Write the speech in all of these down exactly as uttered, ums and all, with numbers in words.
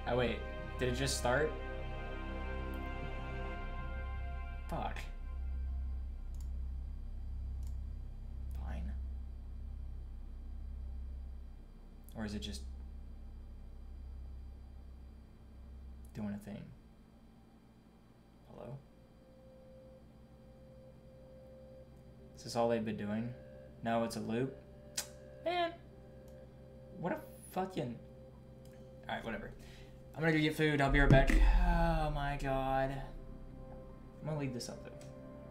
Oh wait, did it just start? Fuck. Fine. Or is it just doing a thing? Hello? Is this all they've been doing? No, it's a loop? Man! What a fucking... Alright, whatever. I'm gonna go get food. I'll be right back. Oh my god. I'm gonna leave this up though.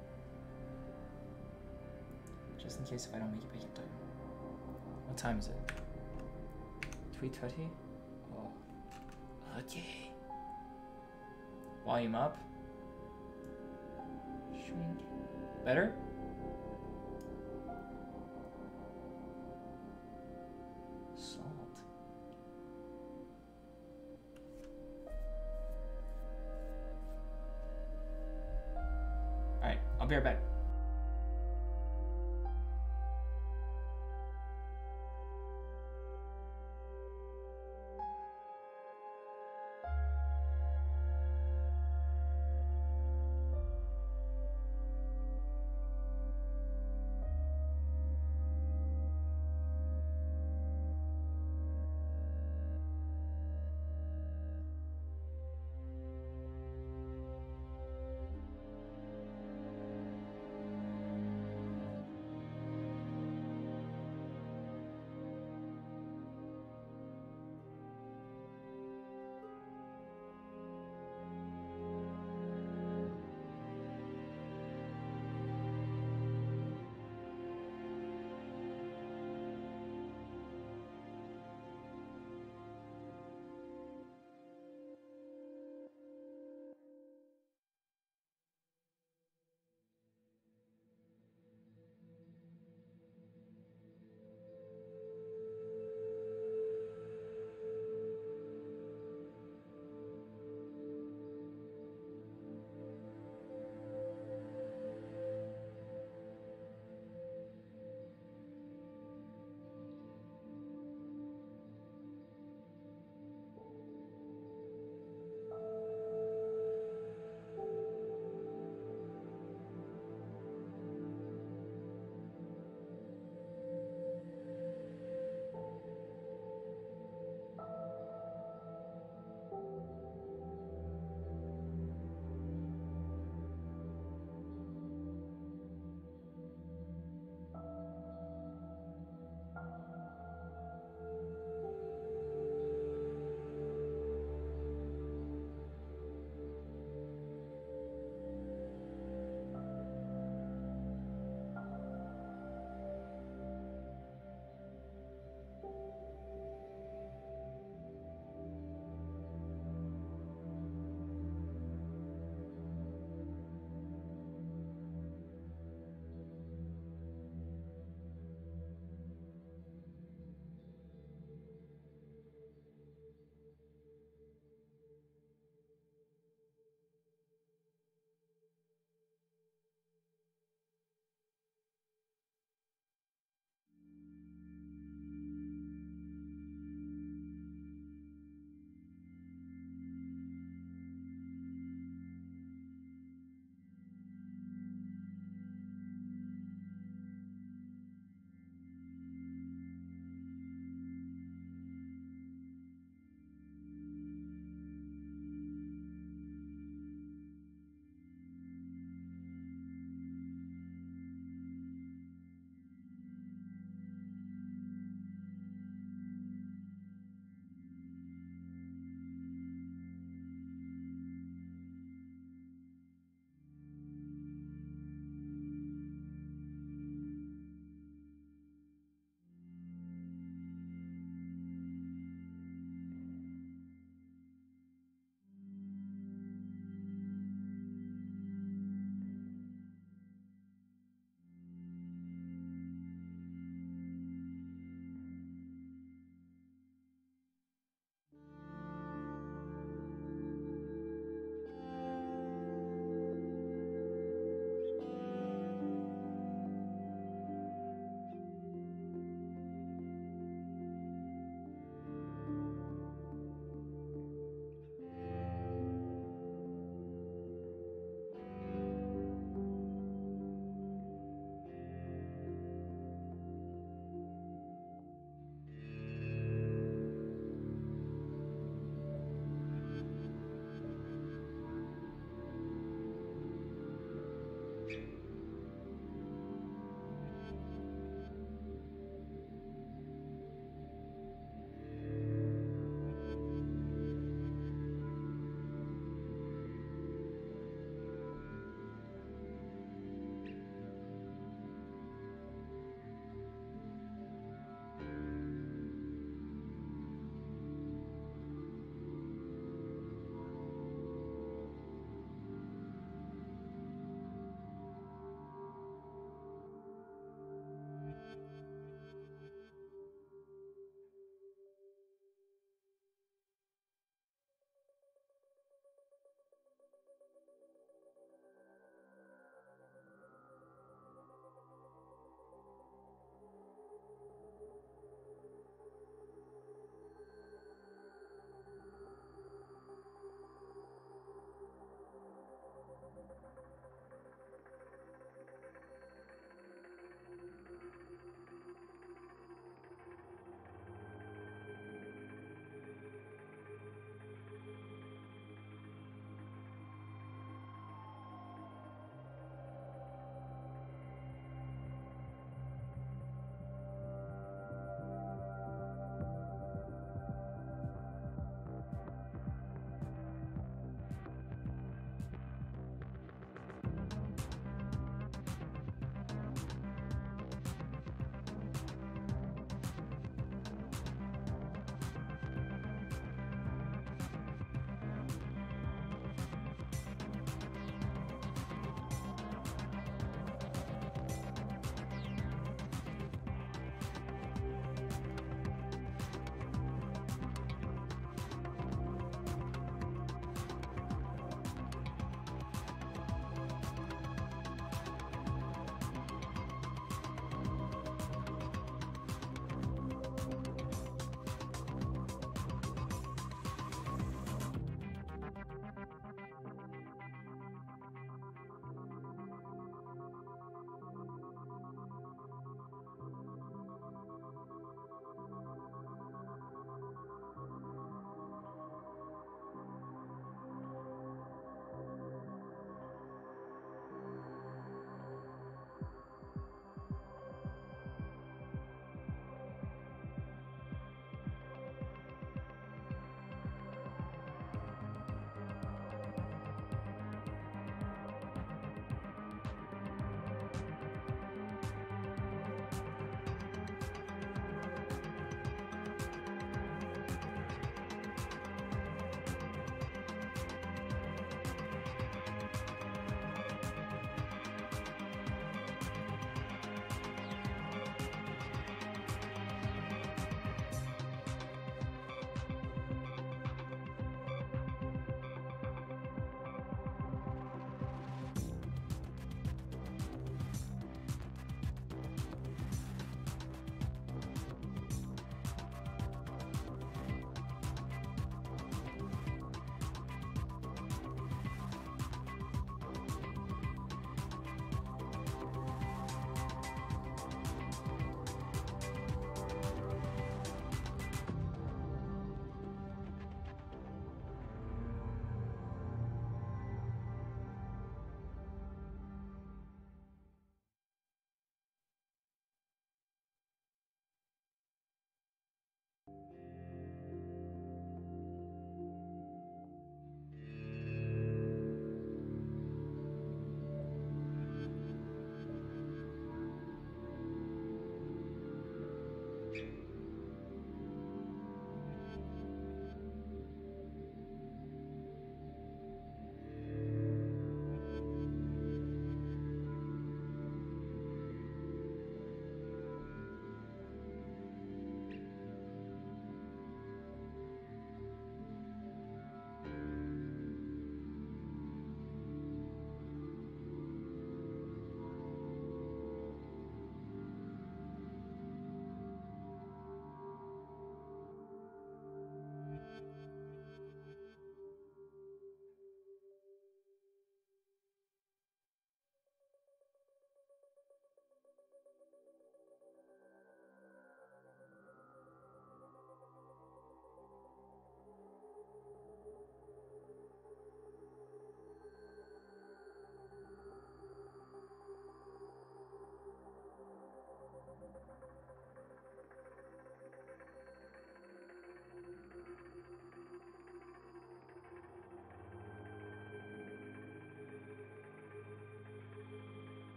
Just in case if I don't make it back in time. What time is it? three thirty? Oh. Okay. Volume up. Shrink. Better? Salt. Alright, I'll be right back.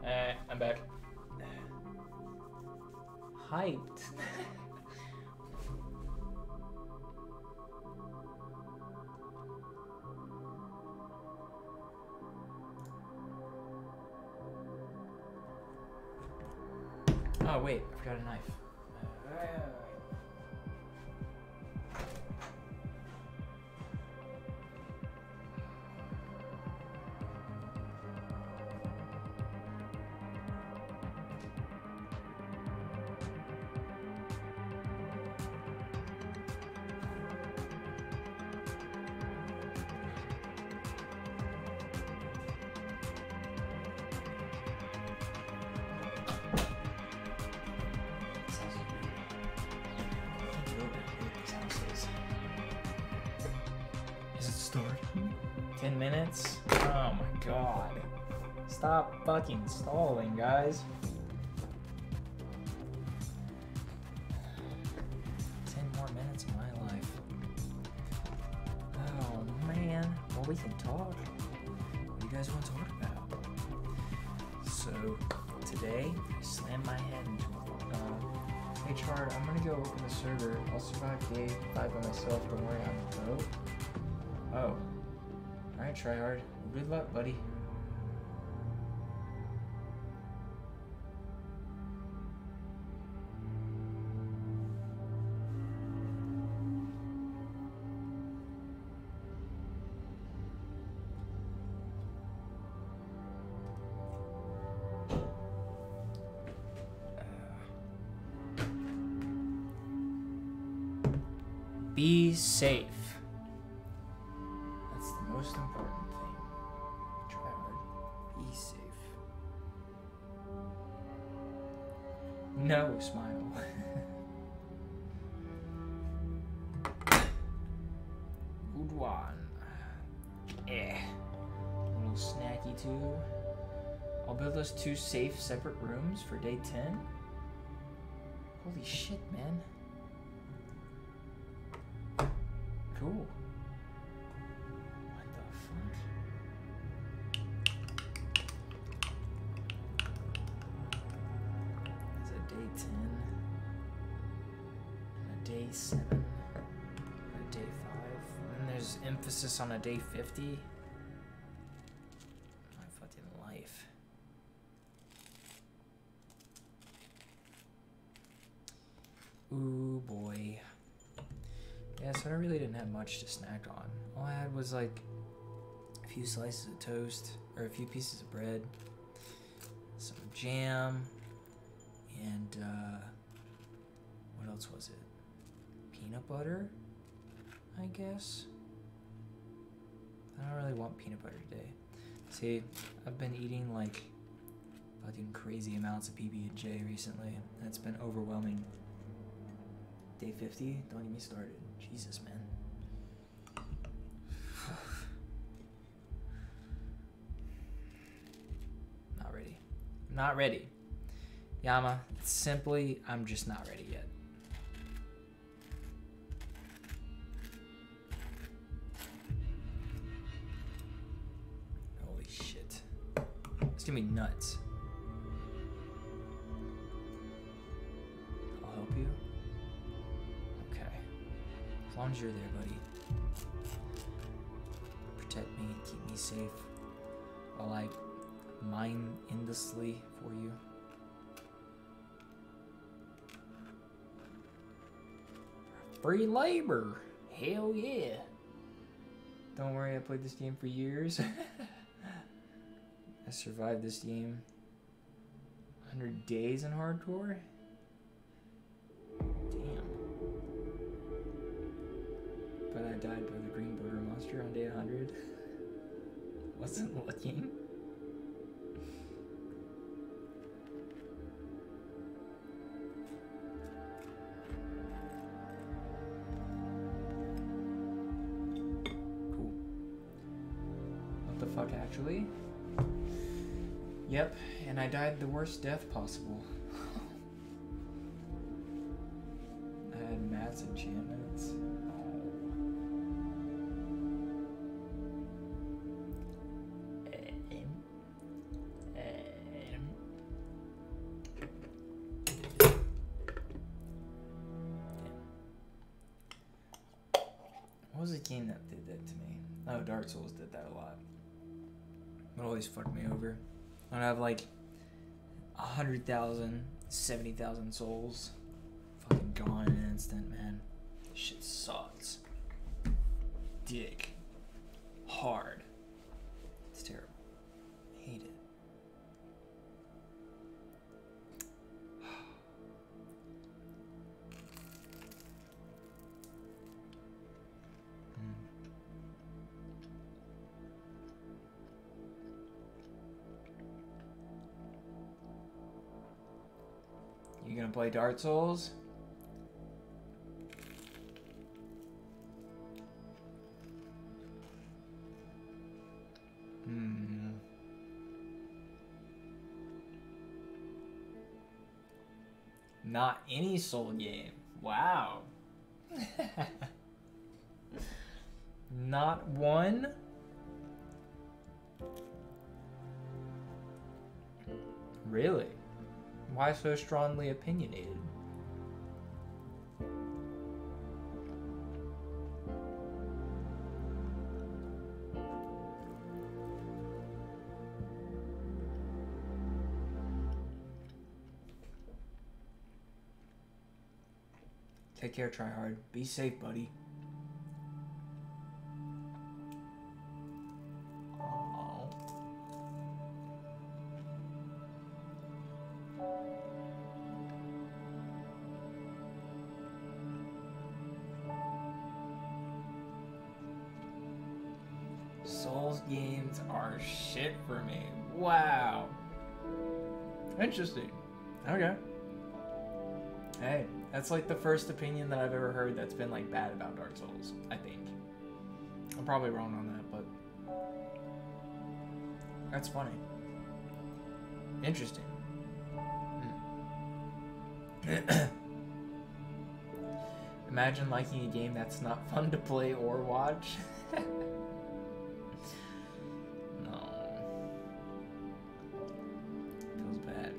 Eh, I'm back. Hyped. Oh wait, I forgot a knife. ten minutes? Oh my god. Stop fucking stalling, guys. ten more minutes of my life. Oh man. Well, we can talk. What do you guys want to talk about? So, today, I slammed my head into a wall. Uh, hey, Chard, I'm gonna go open the server. I'll survive day five by myself. Don't worry, I'm pro. Oh. Alright, try hard. Good luck, buddy. Be safe. That's the most important thing. Try hard. Be safe. No smile. Good one. Eh. A little snacky too. I'll build us two safe separate rooms for day ten. Holy shit, man. Cool. What the fuck? It's a day ten, and a day seven, and a day five, and then there's emphasis on a day fifty. My fucking life. Ooh boy. Yeah, so I really didn't have much to snack on. All I had was like a few slices of toast, or a few pieces of bread, some jam, and uh, what else was it? Peanut butter, I guess? I don't really want peanut butter today. See, I've been eating like fucking crazy amounts of P B and J recently, and it's been overwhelming. Day fifty? Don't get me started. Jesus, man. Not ready. Not ready. Yama, simply, I'm just not ready yet. Holy shit. It's gonna be nuts. I'll help you. As long as you're there, buddy. Protect me, keep me safe while I mine endlessly for you. Free labor! Hell yeah! Don't worry, I played this game for years. I survived this game. one hundred days in hardcore? Damn. But I died by the green border monster on day one hundred. Wasn't looking. Cool. What the fuck, actually? Yep, and I died the worst death possible. I had Matt's enchantments. was the game that did that to me? Oh, Dark Souls did that a lot. It always fucked me over. I'd have like a hundred thousand, seventy thousand souls, fucking gone in an instant, man. This shit sucks. Dick. Hard. It's terrible. I hate it. You gonna play Dark Souls? Hmm. Not any soul game. Wow. Not one? Really? Why so strongly opinionated? Take care, try hard. Be safe, buddy. Souls games are shit for me. Wow. Interesting. Okay. Hey, that's like the first opinion that I've ever heard that's been like bad about Dark Souls, I think. I'm probably wrong on that, but that's funny. Interesting. Hmm. Imagine liking a game that's not fun to play or watch. No. Feels bad.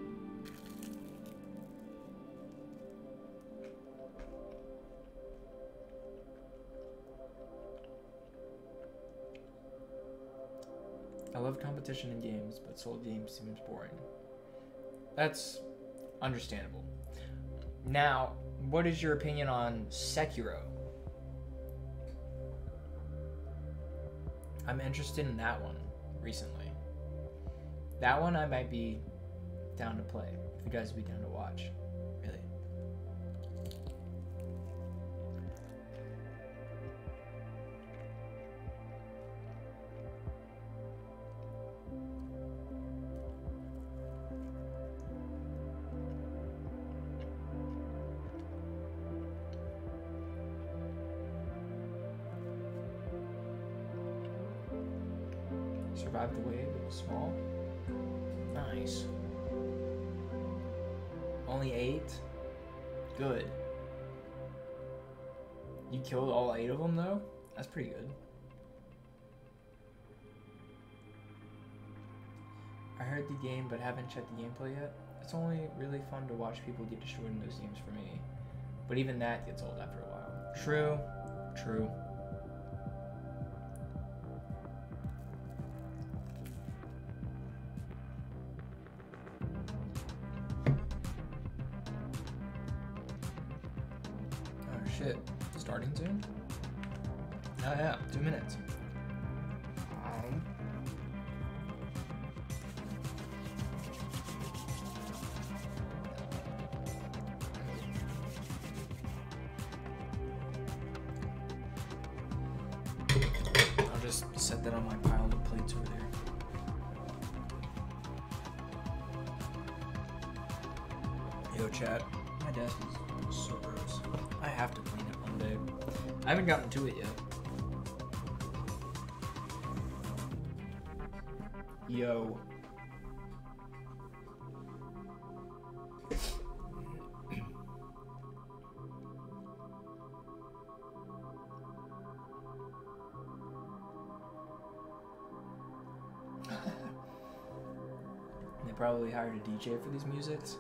I love competition in games, but soul games seems boring. That's understandable. Now, what is your opinion on Sekiro? I'm interested in that one recently. That one I might be down to play. If you guys would be down to watch. Really. Survived the wave, it was small. Nice. Only eight? Good. You killed all eight of them though? That's pretty good. I heard the game but haven't checked the gameplay yet. It's only really fun to watch people get destroyed in those games for me. But even that gets old after a while. True. True. Shit, starting soon? Oh yeah, two minutes. Um, I'll just set that on my pile of plates over there. Yo, chat. My desk is so gross. I have to clean it one day. I haven't gotten to it yet. Yo. They probably hired a D J for these musics.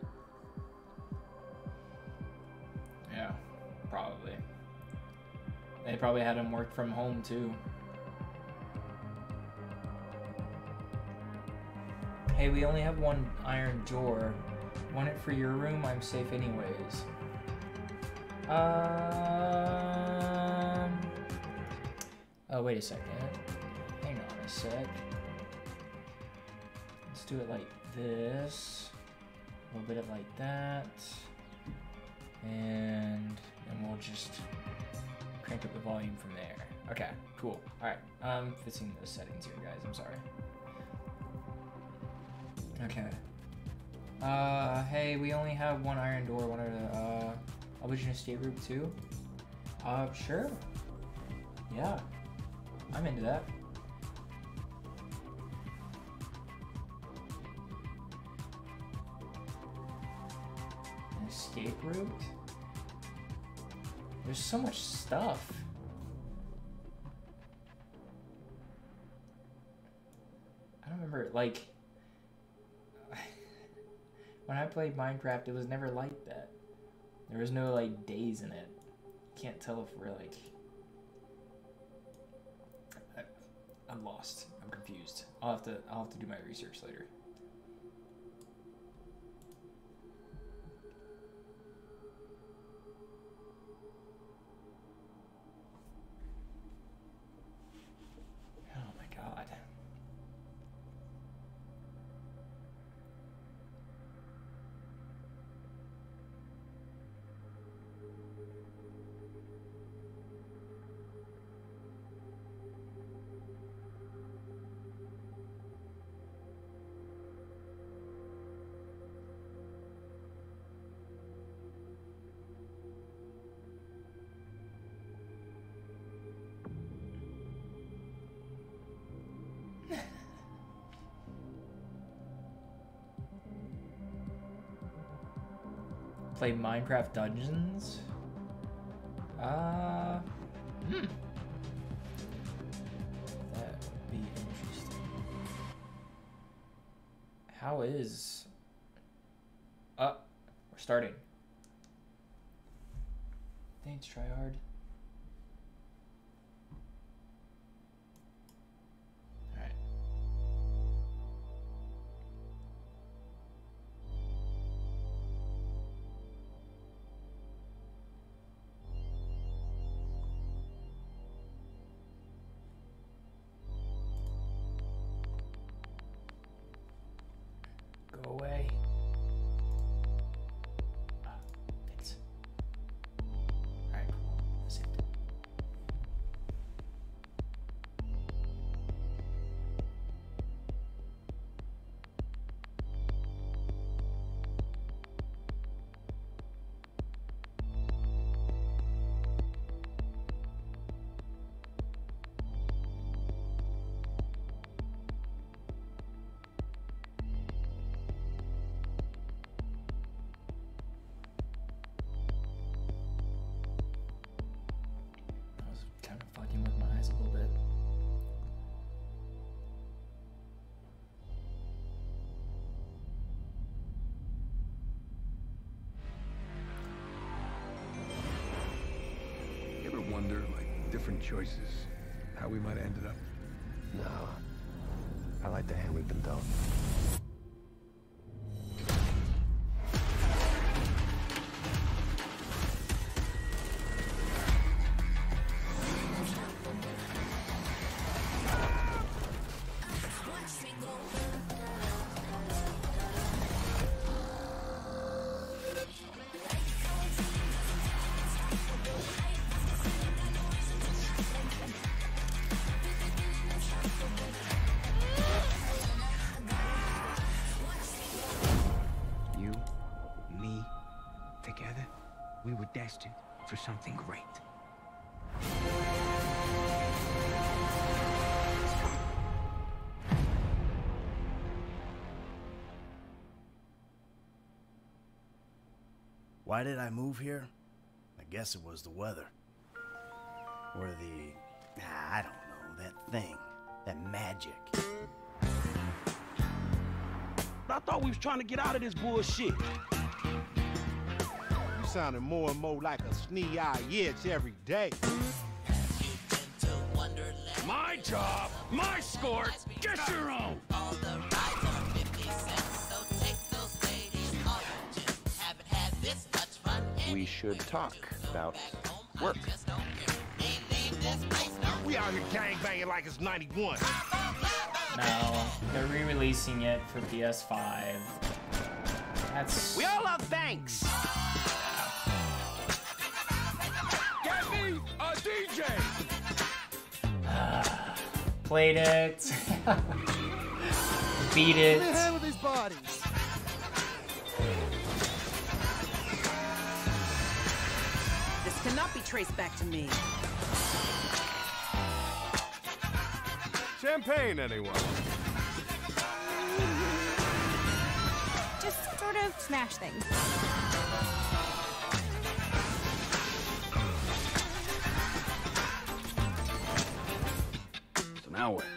Yeah, probably. probably had him work from home too. Hey, we only have one iron door. Want it for your room? I'm safe anyways. Um. Oh, wait a second. Hang on a sec. Let's do it like this. A little bit of like that. And then we'll just crank up the volume from there. Okay, cool. Alright, I'm fixing the settings here, guys. I'm sorry. Okay. Uh, hey, we only have one iron door. One of the, uh, Elvish Estate Room too? Uh, sure. Yeah. I'm into that. An escape route? There's so much stuff. I don't remember, like... When I played Minecraft, it was never like that. There was no, like, days in it. Can't tell if we're, like... I, I'm lost. I'm confused. I'll have to, I'll have to do my research later. Oh my god. Play Minecraft Dungeons? Uh, hmm. That would be interesting. How is... Uh, we're starting. Thanks, tryhard. Alright. Go away. Ah, thanks. Alright, cool. That's it. I was kind of fucking with my eyes a little bit. You ever wonder, like, different choices, how we might have ended up? No. I like the hand we've been dealt. You, me, together, we were destined for something great. Why did I move here? I guess it was the weather. Or the... ah, I don't know, that thing. That magic. I thought we was trying to get out of this bullshit. You sounding more and more like a snee-eye itch every day. job, my sport. Get your own. We should talk about work. We out here gangbanging like it's ninety-one. No, they're re-releasing it for P S five. That's... We all love banks. Get me a D J. Played it. Beat it. What the hell with these bodies? This cannot be traced back to me. Champagne, anyone? Just sort of smash things. So now what?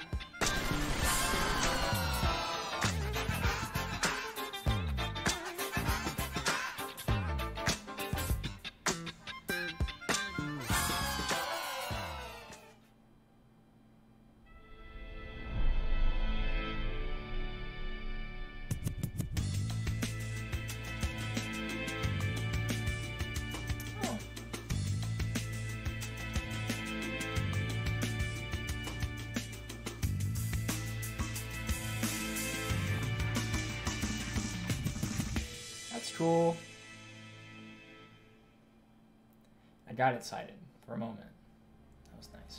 That's cool. I got excited for a moment. That was nice.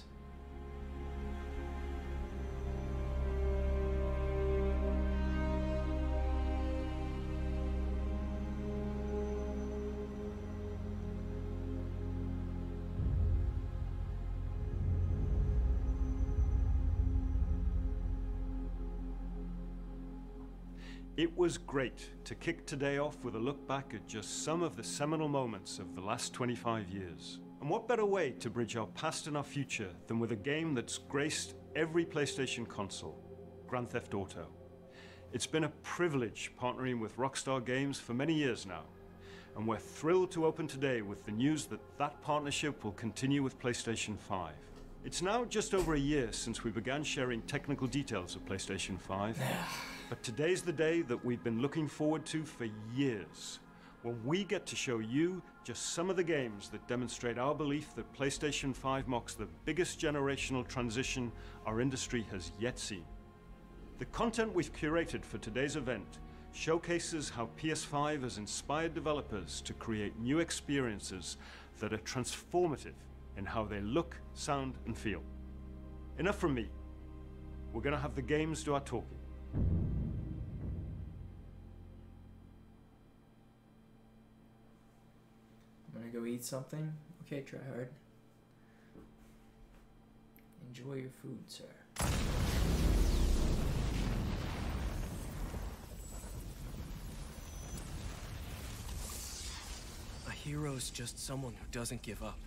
It was great to kick today off with a look back at just some of the seminal moments of the last twenty-five years. And what better way to bridge our past and our future than with a game that's graced every PlayStation console, Grand Theft Auto. It's been a privilege partnering with Rockstar Games for many years now, and we're thrilled to open today with the news that that partnership will continue with PlayStation five. It's now just over a year since we began sharing technical details of PlayStation five. But today's the day that we've been looking forward to for years, when we get to show you just some of the games that demonstrate our belief that PlayStation five marks the biggest generational transition our industry has yet seen. The content we've curated for today's event showcases how P S five has inspired developers to create new experiences that are transformative in how they look, sound, and feel. Enough from me. We're going to have the games do our talking. I'm gonna go eat something. Okay, try hard. Enjoy your food, sir. A hero's just someone who doesn't give up.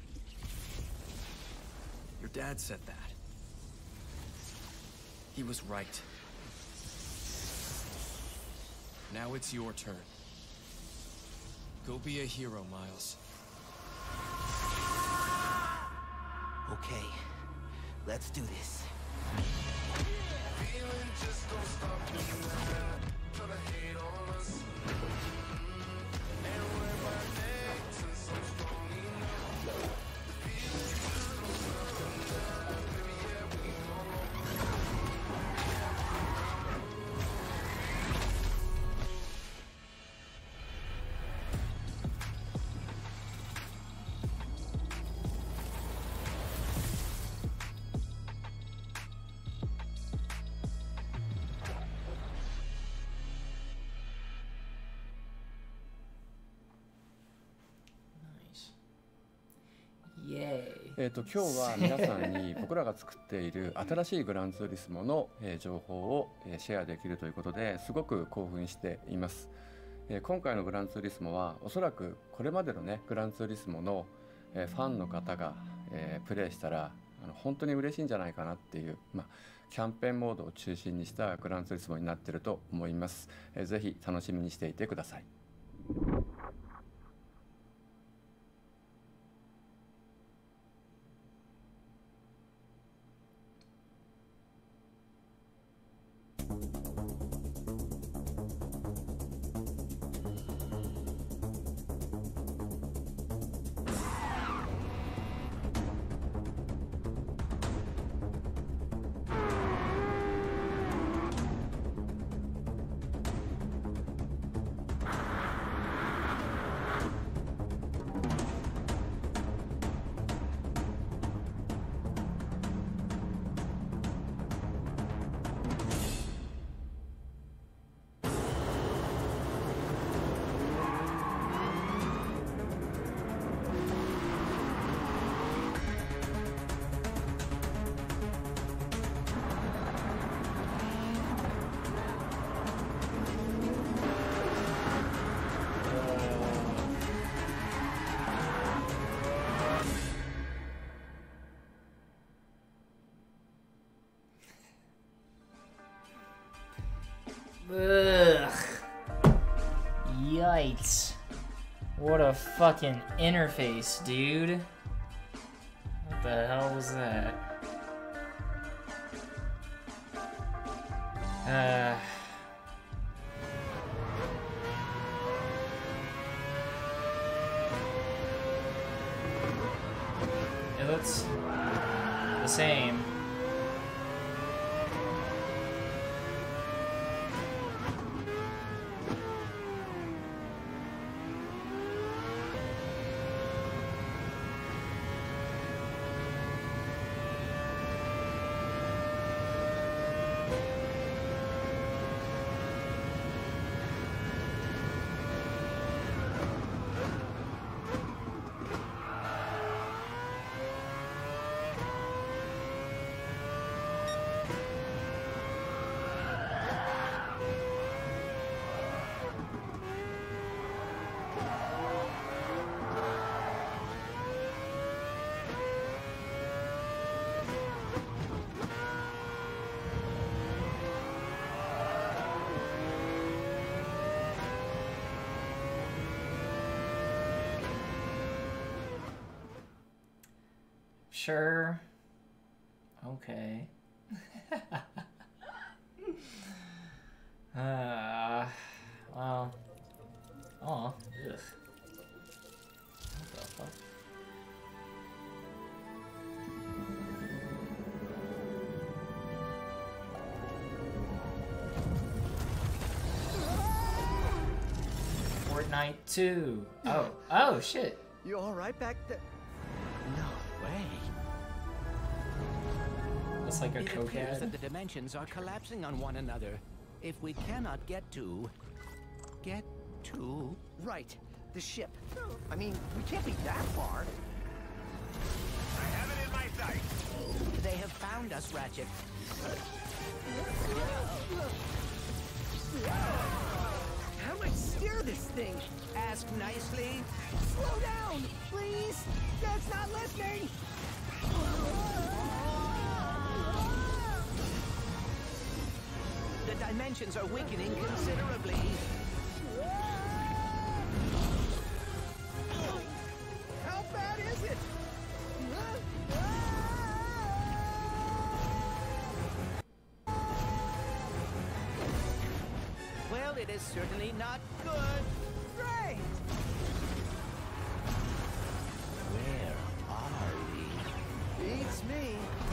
Your dad said that. He was right. Now it's your turn. Go be a hero, Miles. Okay, let's do this. えーと今日は皆さんに僕らが作っている新しいグランツーリスモの、えー情報を、えーシェアできるということですごく興奮しています。えー今回のグランツーリスモはおそらくこれまでのねグランツーリスモの、えーファンの方が、えープレイしたらあの本当に嬉しいんじゃないかなっていう、まあ、キャンペーンモードを中心にしたグランツーリスモになっていると思います。えーぜひ楽しみにしていてください。 Ugh. Yikes. What a fucking interface, dude. What the hell was that? Uh... It looks the same. Sure. Okay. uh, well. Oh. Ugh. What the fuck? Fortnite two. Oh. Oh, shit. You all right back there? No way. That's like a It appears cokehead. that the dimensions are collapsing on one another. If we cannot get to... Get to... Right. The ship. I mean, we can't be that far. I have it in my sights. They have found us, Ratchet. How do I steer this thing? Ask nicely. Slow down, please. Dad's not listening. The dimensions are weakening considerably. How bad is it? Well, it is certainly not good. Great. Where are we? Beats me.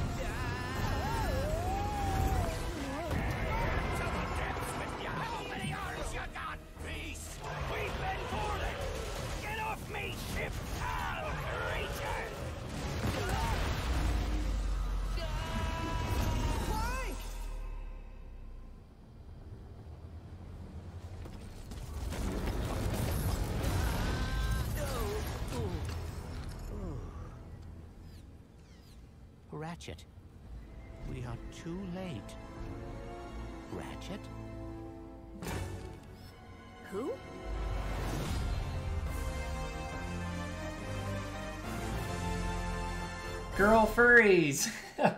How many arms you got, beast? We've been boarded. Get off me, ship, foul creature! Clank! Ratchet, we are too late. Ratchet? Who? Girl furries.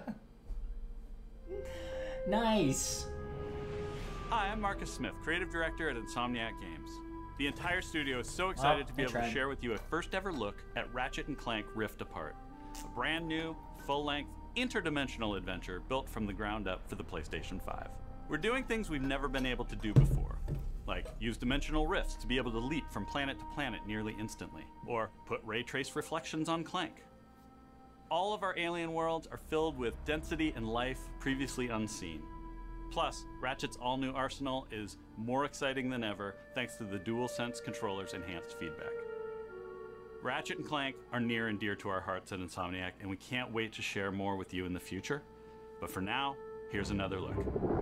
Nice. Hi, I'm Marcus Smith, creative director at Insomniac Games. The entire studio is so excited Well, to be I able tried. to share with you a first ever look at Ratchet and Clank Rift Apart, a brand new, full-length, interdimensional adventure built from the ground up for the PlayStation five. We're doing things we've never been able to do before, like use dimensional rifts to be able to leap from planet to planet nearly instantly, or put ray trace reflections on Clank. All of our alien worlds are filled with density and life previously unseen. Plus, Ratchet's all-new arsenal is more exciting than ever thanks to the DualSense controller's enhanced feedback. Ratchet and Clank are near and dear to our hearts at Insomniac, and we can't wait to share more with you in the future. But for now, here's another look.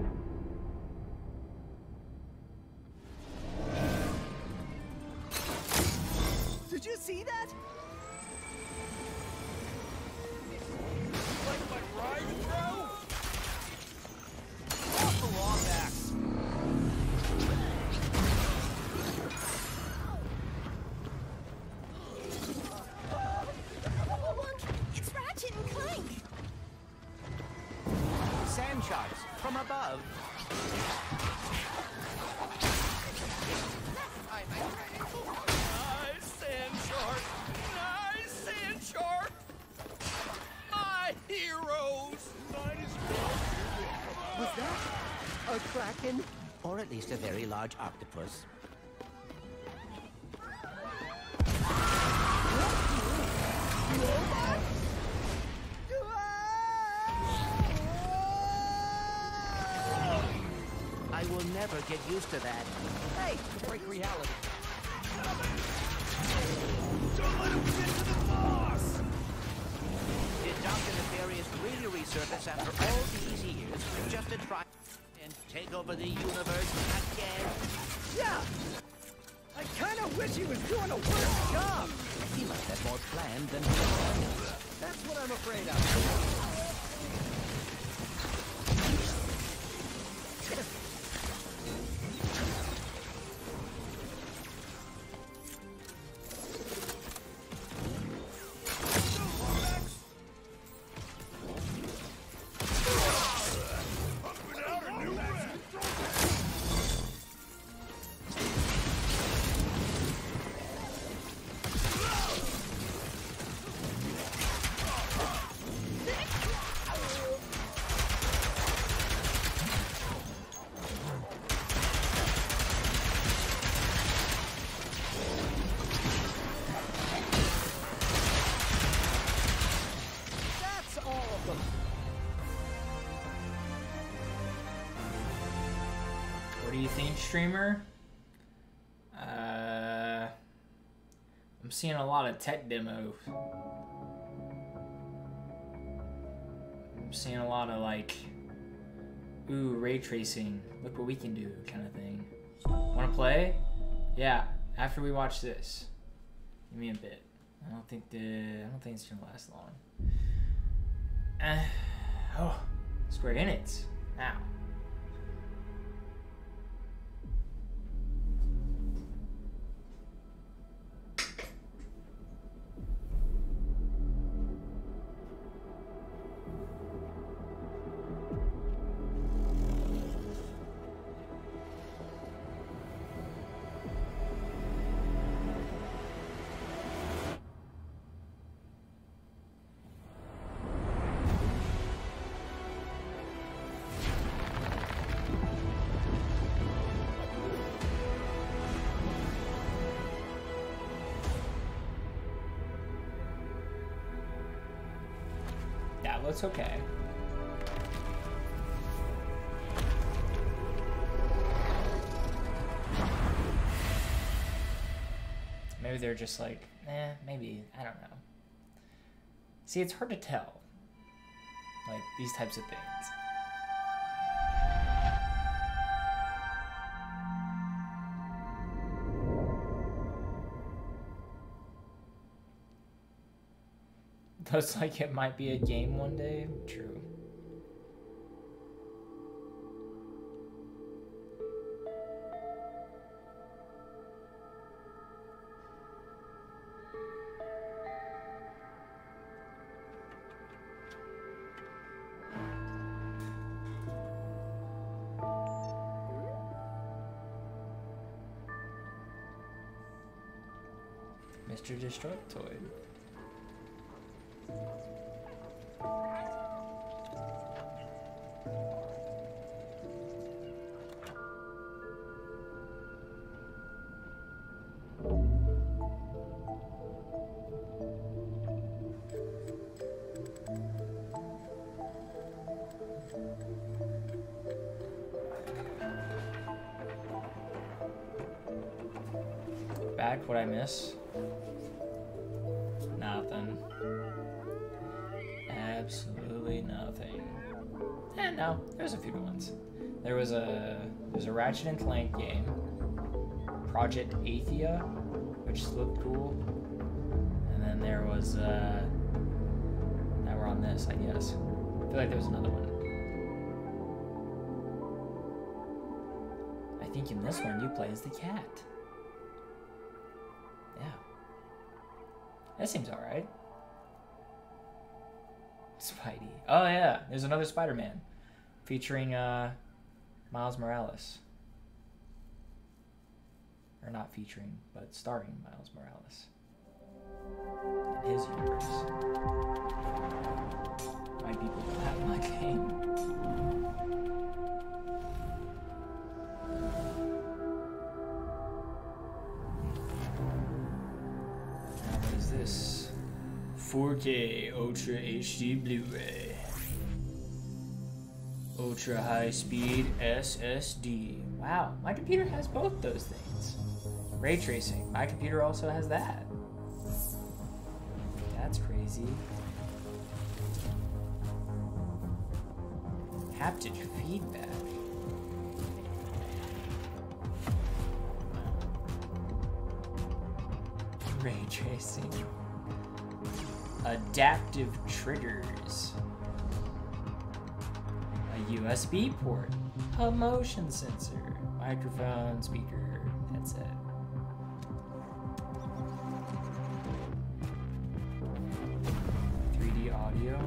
Did you see that? Like my ride, bro? Off the Wombax! Look! It's Ratchet and Clank! Sand sharks from above. kraken, or at least a very large octopus. I will never get used to that. Hey, break reality. Don't let him get to the boss! Did Doctor Nefarious really resurface after all these years just to try and take over the universe again? Yeah! I kind of wish he was doing a worse job! He must have more planned than planned. That's what I'm afraid of. Streamer. Uh, I'm seeing a lot of tech demos. I'm seeing a lot of like, ooh, ray tracing. Look what we can do, kind of thing. Want to play? Yeah. After we watch this, give me a bit. I don't think the I don't think it's gonna last long. Uh, oh, Square Enix now. It's okay. Maybe they're just like, eh, maybe, I don't know. See, it's hard to tell, like, these types of things. Looks like it might be a game one day. True. Mister Destructoid. Back, what'd I miss? Nothing. Absolutely nothing. And no, there's a few good ones. There was a there's a Ratchet and Clank game, Project Athia, which looked cool. And then there was uh now we're on this, I guess. I feel like there was another one. I think in this one you play as the cat. Yeah. That seems alright. Spidey. Oh yeah, there's another Spider-Man featuring uh, Miles Morales. Or not featuring, but starring Miles Morales. In his universe. White people don't have my game. four K Ultra H D Blu-ray. Ultra high speed S S D. Wow, my computer has both those things. Ray tracing. My computer also has that. That's crazy. Haptic feedback. Ray tracing. Adaptive triggers. A U S B port. A motion sensor. Microphone, speaker, headset. three D audio.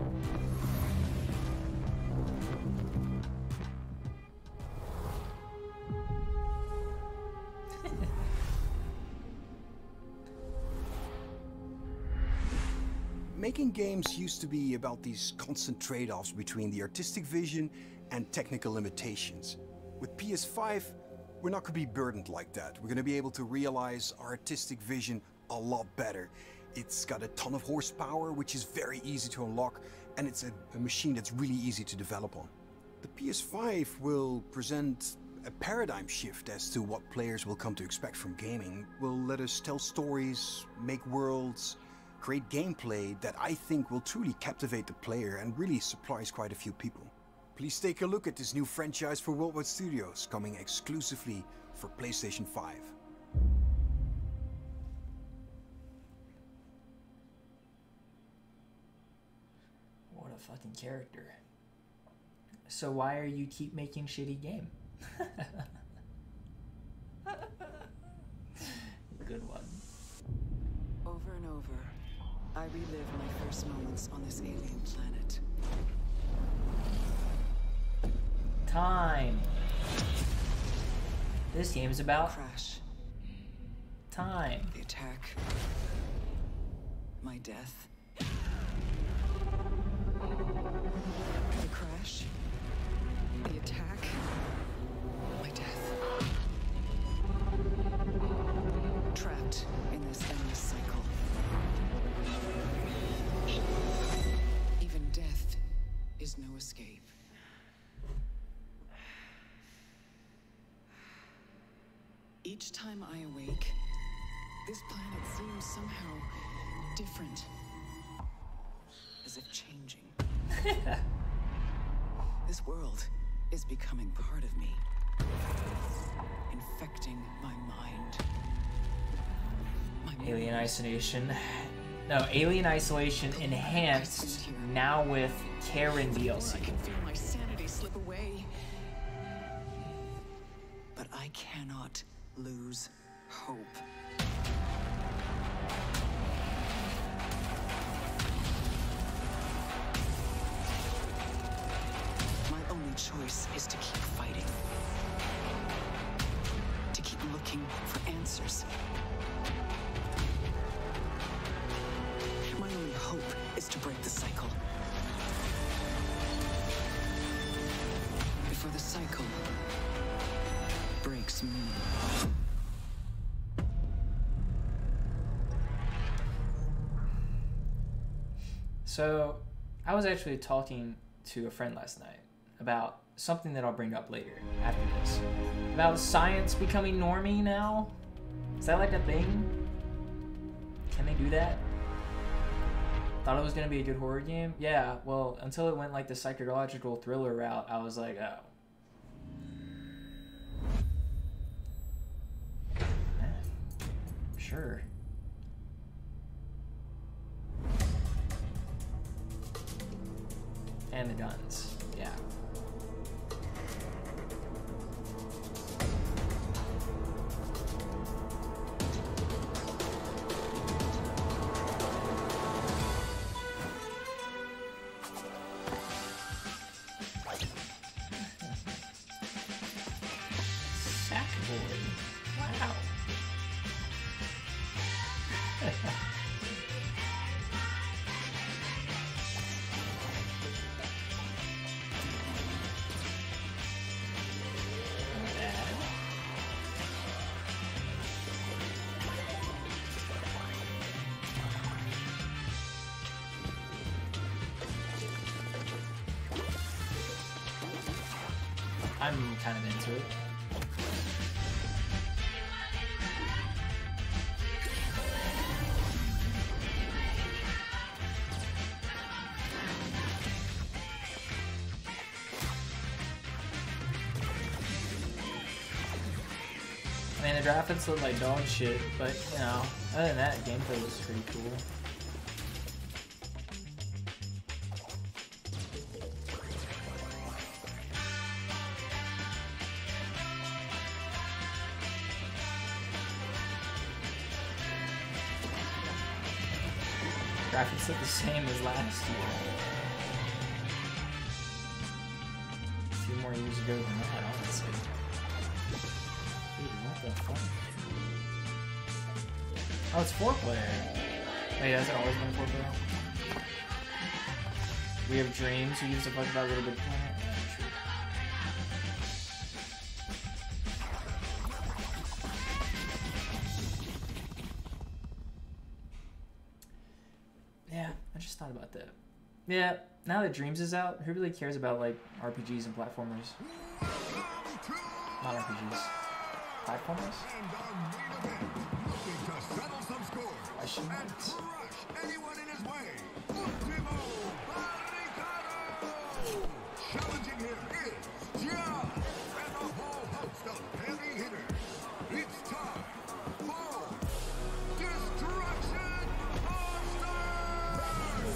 Making games used to be about these constant trade-offs between the artistic vision and technical limitations. With P S five, we're not going to be burdened like that. We're going to be able to realize our artistic vision a lot better. It's got a ton of horsepower, which is very easy to unlock, and it's a, a machine that's really easy to develop on. The P S five will present a paradigm shift as to what players will come to expect from gaming. Will let us tell stories, make worlds, create gameplay that I think will truly captivate the player and really surprise quite a few people. Please take a look at this new franchise for Worldwide Studios, coming exclusively for PlayStation five. What a fucking character. So why are you keep making shitty game? Good one. Over and over, I relive my first moments on this alien planet. Time. This game is about Crash. Time. The attack. My death. The crash. The attack. My death. Trapped in this endless cycle. Even death is no escape. Each time I awake, this planet seems somehow different. As if changing. This world is becoming part of me. Infecting my mind. My Alien Isolation. No, Alien Isolation Enhanced, now with Karen D L C. I can feel my sanity slip away. But I cannot lose hope. My only choice is to keep fighting. To keep looking for answers. My only hope is to break the cycle. Before the cycle breaks me. So, I was actually talking to a friend last night about something that I'll bring up later, after this. About science becoming normie now? Is that like a thing? Can they do that? Thought it was gonna be a good horror game? Yeah, well, until it went like the psychological thriller route, I was like, oh. Sure. And the guns, yeah. Sackboy. Wow. I'm kind of into it. I mean, the graphics look like dog shit, but, you know, other than that, gameplay was pretty cool. Graphics look the same as last year. A few more years ago than that, honestly. Dude, what the fuck? Oh, it's four player. Wait, has it always been four player? We have dreams. We used to fuck about Little Big Planet. Yeah, true. Yeah, I just thought about that. Yeah, now that Dreams is out, who really cares about like R P Gs and platformers? Not R P Gs. Platformers? I should not. Challenging him is John and a whole host of heavy hitters. It's time for Destruction All-Stars!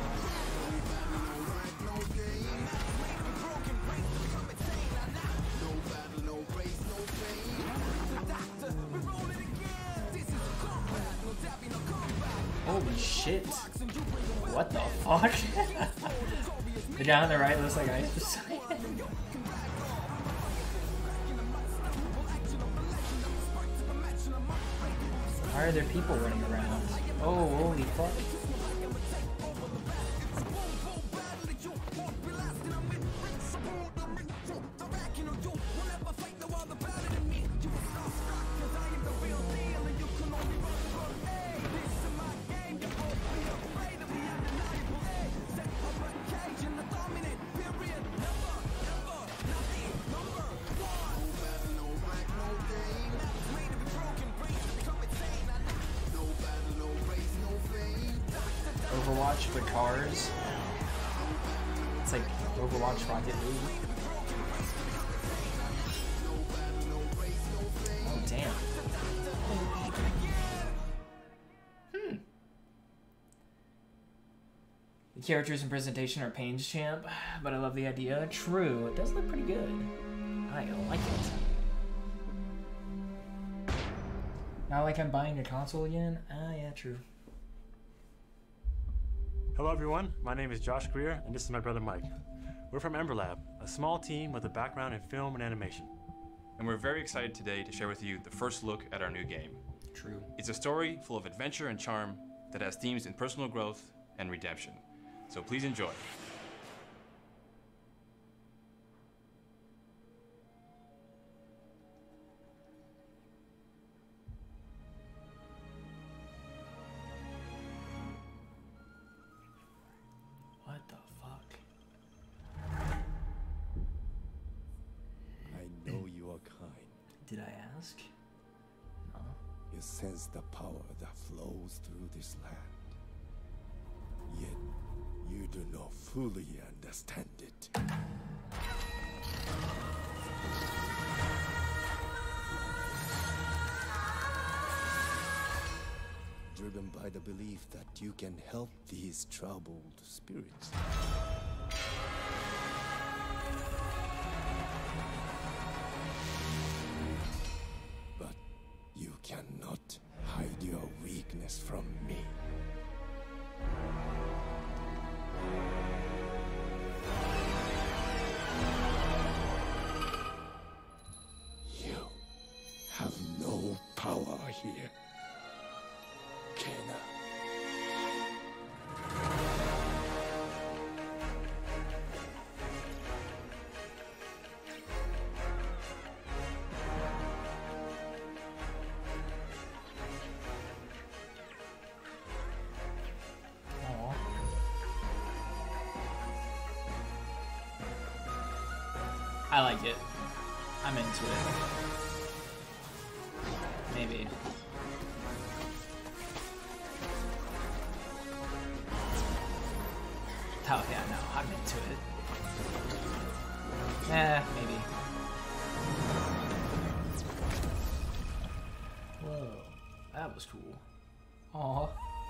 No game, broken brains become insane. No battle, no race, no pain. Doctor, we roll it again. This is a combat, no dabbing, no combat. Holy shit. What the fuck? The guy on the right looks like Ice Poseidon. Why are there people running around? Oh, holy fuck. Overwatch for cars. It's like Overwatch Rocket League. Oh damn. Hmm. The characters and presentation are Pain's champ, but I love the idea. True, it does look pretty good. I like it. Not like I'm buying a console again. Ah, yeah, true. Hello everyone, my name is Josh Greer and this is my brother Mike. We're from Ember Lab, a small team with a background in film and animation. And we're very excited today to share with you the first look at our new game. True. It's a story full of adventure and charm that has themes in personal growth and redemption. So please enjoy. Did I ask? No. You sense the power that flows through this land. Yet, you do not fully understand it. Driven by the belief that you can help these troubled spirits. You cannot hide your weakness from me. You have no power here, Kena. I like it. I'm into it. Maybe. Oh yeah, no, I'm into it. Eh, maybe. Whoa, that was cool. Aw.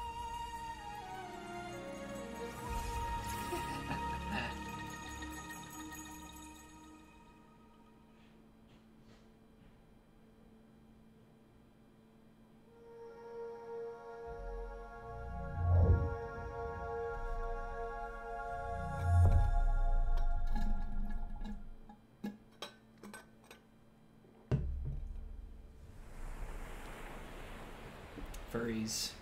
Furries.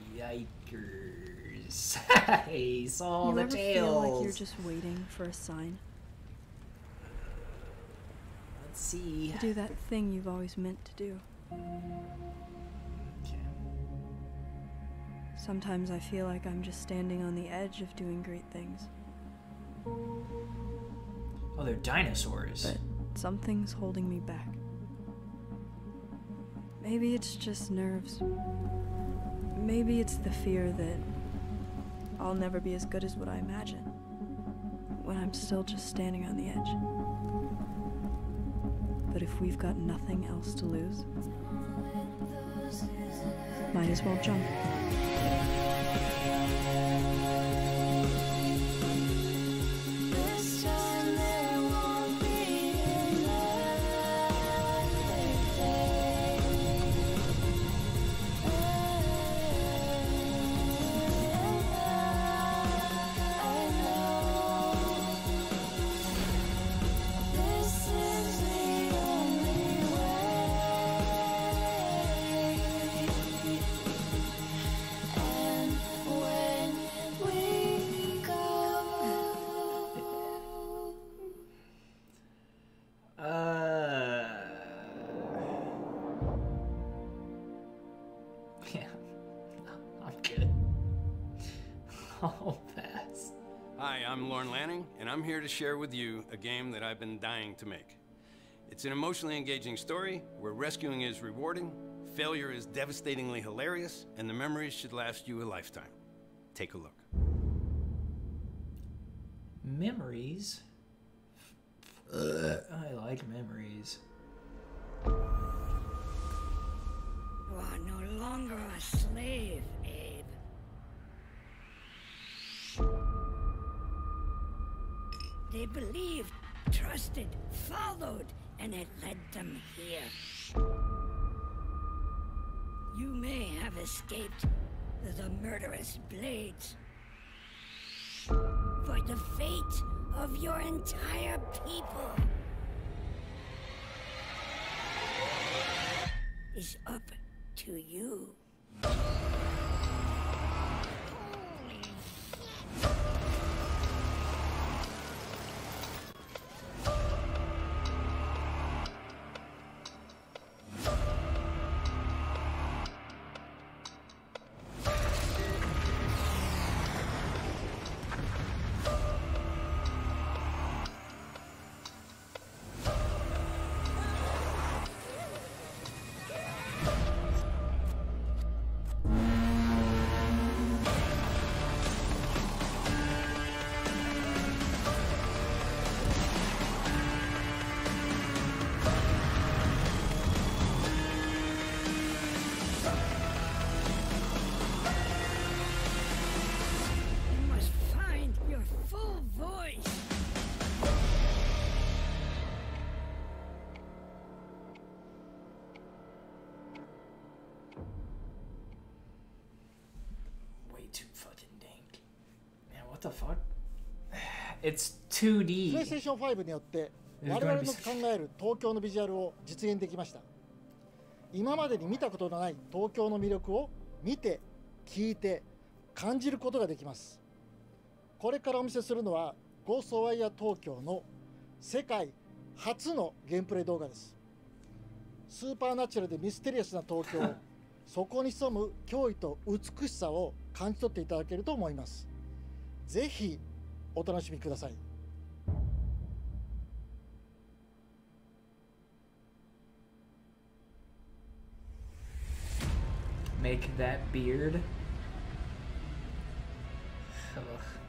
Yikers. Hey, saw the You ever tails. feel like you're just waiting for a sign? Let's see. To do that thing you've always meant to do. Okay. Sometimes I feel like I'm just standing on the edge of doing great things. Oh, they're dinosaurs. But something's holding me back. Maybe it's just nerves. Maybe it's the fear that I'll never be as good as what I imagine when I'm still just standing on the edge. But if we've got nothing else to lose, might as well jump. I'm Lorne Lanning, and I'm here to share with you a game that I've been dying to make. It's an emotionally engaging story where rescuing is rewarding, failure is devastatingly hilarious, and the memories should last you a lifetime. Take a look. Memories? Ugh. I like memories. You are no longer a slave, Abe. They believed, trusted, followed, and it led them here. You may have escaped the murderous blades, but the fate of your entire people is up to you. What the fuck? It's ツーディー。 プレイステーションファイブによって我々の考える東京のビジュアルを実現できました。今までに見たことのない東京の魅力を見て、聞いて、感じることができます。これからお見せするのはゴーストワイヤー東京の世界初のゲームプレイ動画です。スーパーナチュラルでミステリアスな東京、そこに潜む驚異と美しさを感じ取っていただけると思います。ぜひお楽しみください。 make that beard. Ugh.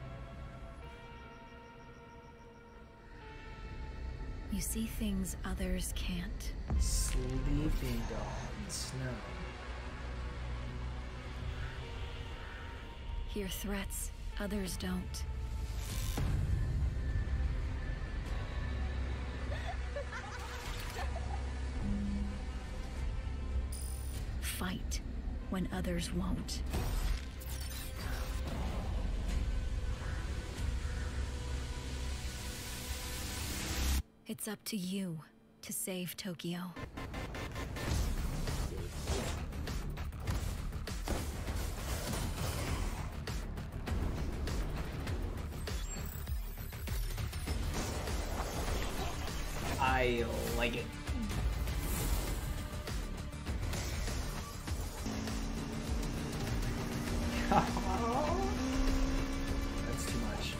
You see things others can't. Sleeping dog in snow. Hear threats others don't. Fight when others won't. It's up to you to save Tokyo. I like it. That's too much.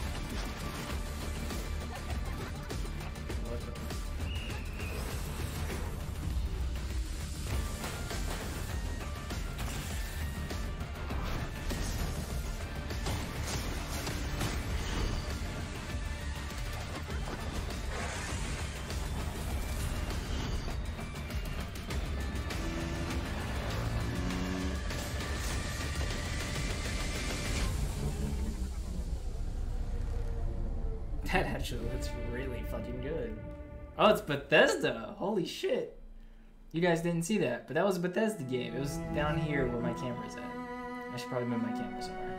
That actually looks really fucking good. Oh, it's Bethesda! Holy shit! You guys didn't see that, but that was a Bethesda game. It was down here where my camera's at. I should probably move my camera somewhere.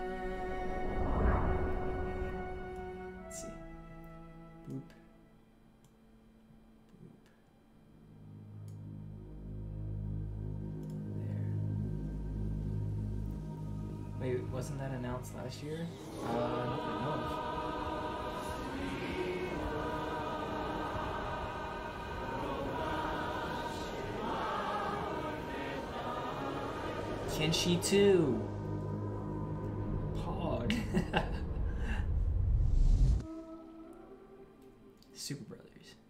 Let's see. Boop. Boop. There. Wait, wasn't that announced last year? Uh, not that I know of. Kenshi two. Pog. Super Brothers.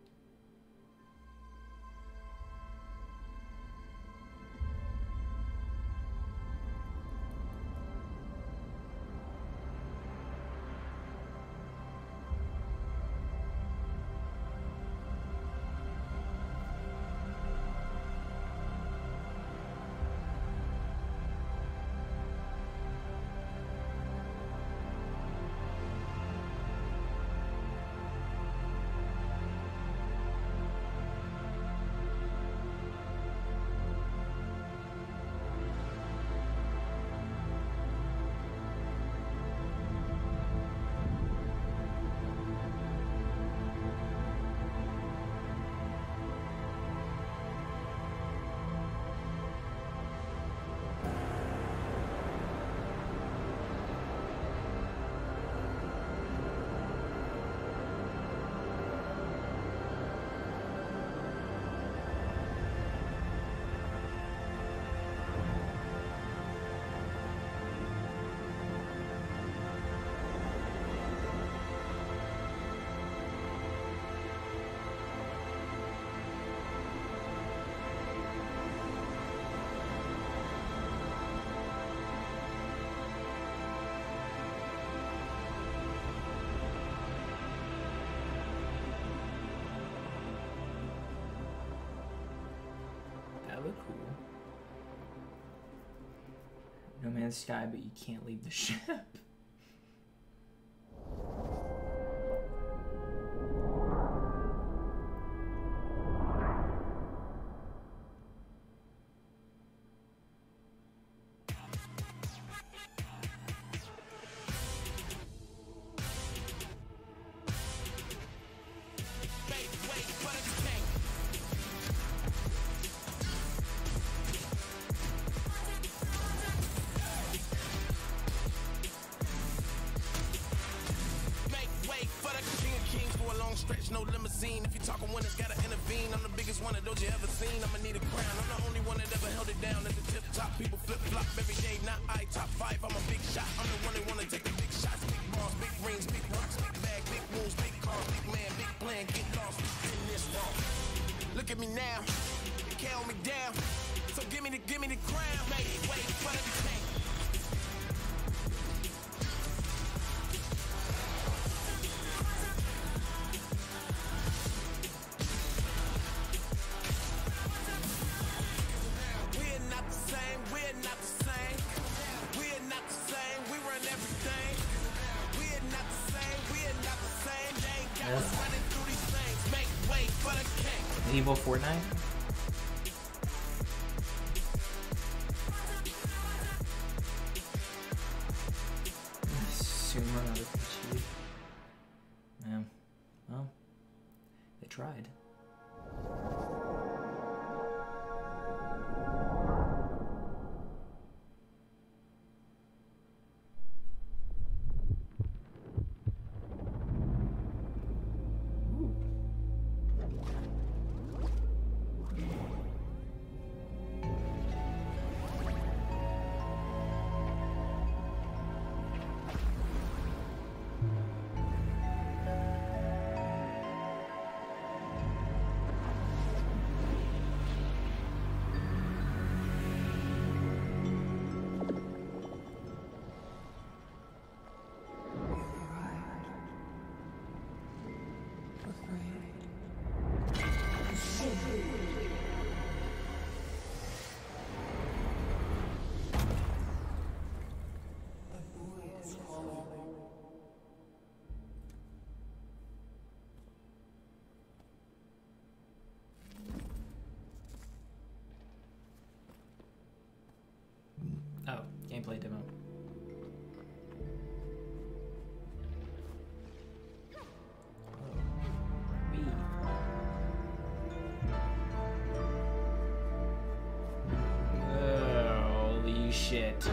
That look cool. No Man's Sky, but you can't leave the ship. Stretch, no limousine. If you're talking winners, gotta intervene. I'm the biggest one of those you ever seen. I'ma need a crown. I'm the only one that ever held it down at the tip top. People flip flop every day, not I. Top five, I'm a big shot. I'm the one that wanna take the big shots. Big balls, big rings, big rocks, big bag, big moves, big cars, big man, big plan. Get lost in this wall. Look at me now, count me down. So Give me the, give me the crown. Make way for the king. We're not the same. We're not the same. We're not the same. We run everything. We're not the same. We're not the same. They ain't got us running through these things. Make way for the king. Evil Fortnite. Soon run out of P C. Yeah. Well, they tried. Oh, gameplay demo. Holy shit.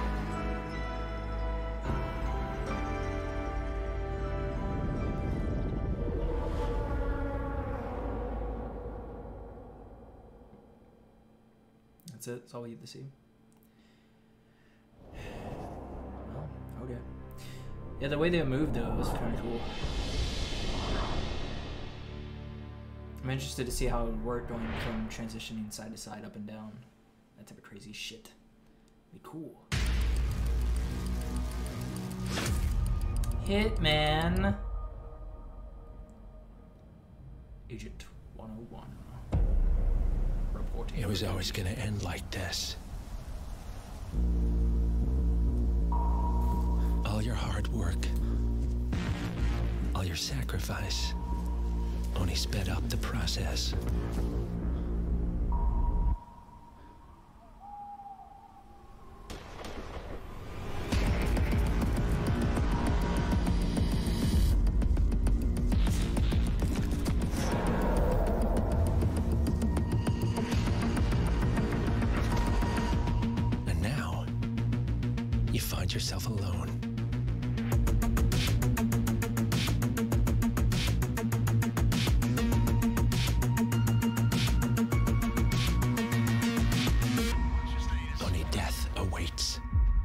That's it. That's all we get to see. Well, okay. Yeah, the way they moved though was kind of cool. I'm interested to see how it would work going from transitioning side to side, up and down. That type of crazy shit. Be cool. Hitman. Agent one oh one. Reporting. It was always gonna end like this. All your hard work, all your sacrifice, only sped up the process. And now, you find yourself alone. Only death awaits.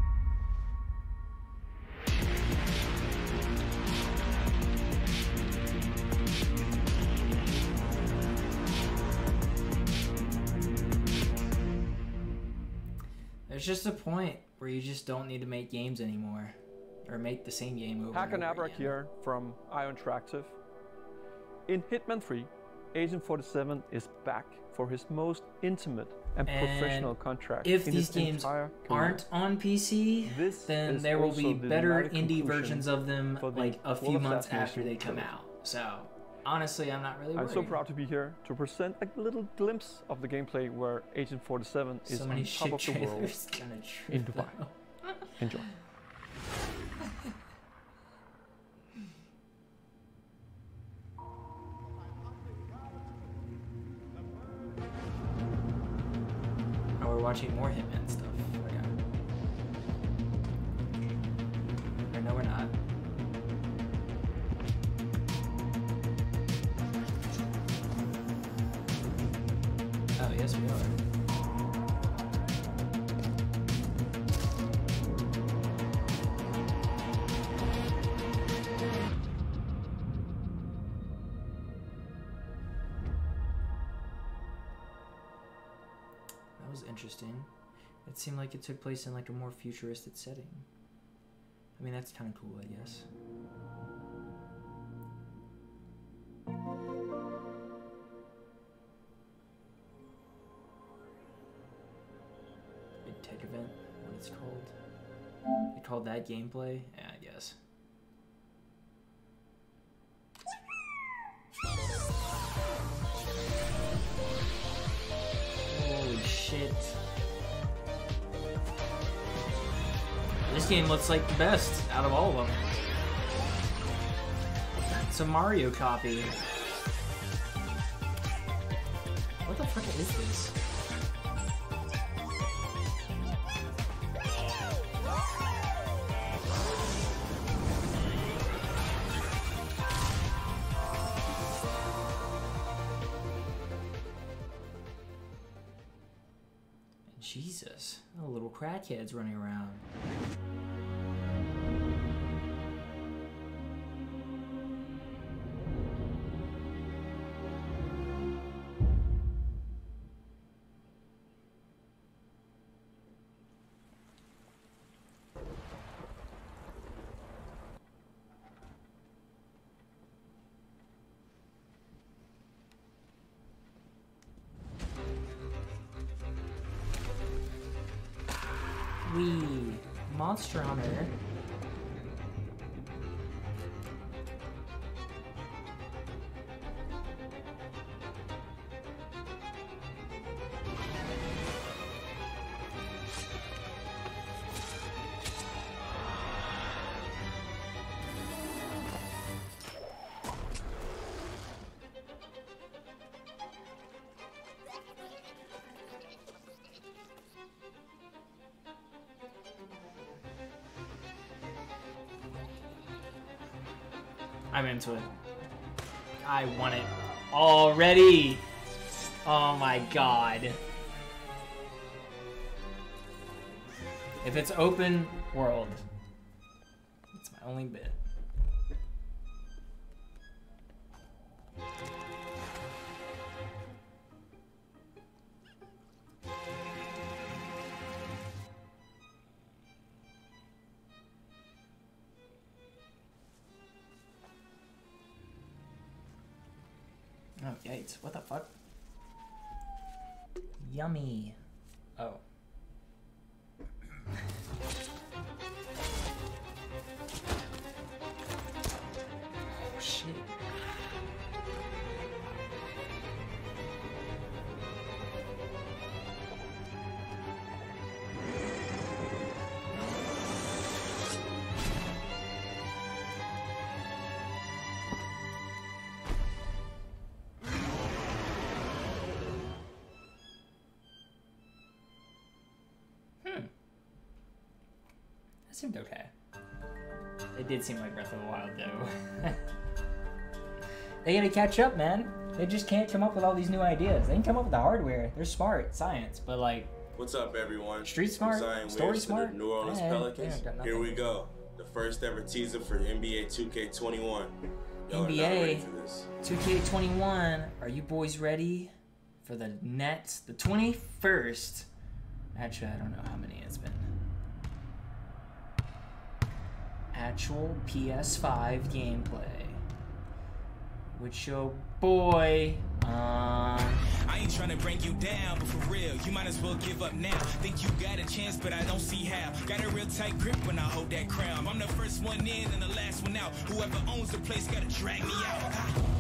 There's just a point where you just don't need to make games anymore. Or make the same game over and over Hakanabra again. here from Ion Interactive. In Hitman three, Agent forty-seven is back for his most intimate and, And professional contract if in these his games entire aren't career. on P C, This then is there will also be the better dramatic indie conclusion versions of them for the like a few World of months after Assassination they come trilogy. out. So honestly, I'm not really I'm worried. so proud to be here to present a little glimpse of the gameplay where Agent forty-seven is So many on top of shit the world trailers, kinda true, in Dubai. though. Enjoy. Oh, we're watching more Hitman stuff. Okay. Or no, we're not. Oh, yes, we are. That was interesting. It seemed like it took place in like a more futuristic setting. I mean, that's kind of cool, I guess. Big tech event, what it's called. They called that gameplay? Yeah, I guess. Holy shit. This game looks like the best out of all of them. It's a Mario copy. What the fuck is this? Jesus, oh, little crackheads running around. Wee, Monster Hunter. I'm into it. I want it already. Oh my god. If it's open world, it's my only bit. Oh, yikes. What the fuck? Yummy. Oh. Oh, shit. Seemed okay. It did seem like Breath of the Wild, though. They gotta catch up, man. They just can't come up with all these new ideas. They can come up with the hardware. They're smart, science, but like... What's up, everyone? Street smart, Zion story Williams smart. for the New Orleans Yeah, Pelicans. yeah, Here we go. The first ever teaser for N B A two K twenty-one. Y'all N B are not A ready for this. two K twenty-one. Are you boys ready for the Nets? The twenty-first. Actually, I don't know how many it's been. Actual P S five gameplay. With your boy, um... I ain't trying to bring you down, but for real, you might as well give up now. Think you got a chance, but I don't see how. Got a real tight grip when I hold that crown. I'm the first one in and the last one out. Whoever owns the place gotta drag me out.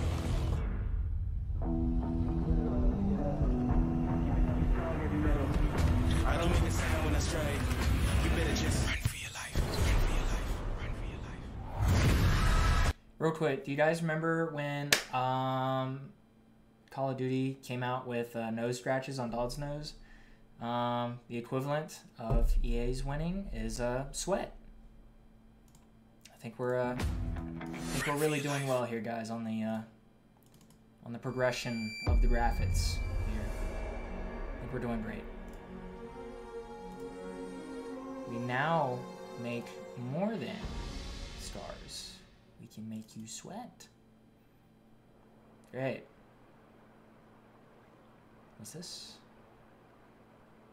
I don't make a sound when I strike. You better just run for your life. Run for your life. Run for your life. Real quick, do you guys remember when um, Call of Duty came out with uh, nose scratches on Dog's nose? Um, the equivalent of E A's winning is uh, sweat. I think we're uh, I think we're really doing well here, guys, on the uh, on the progression of the graphics here. I think we're doing great. We now make more than stars. We can make you sweat. Great. What's this?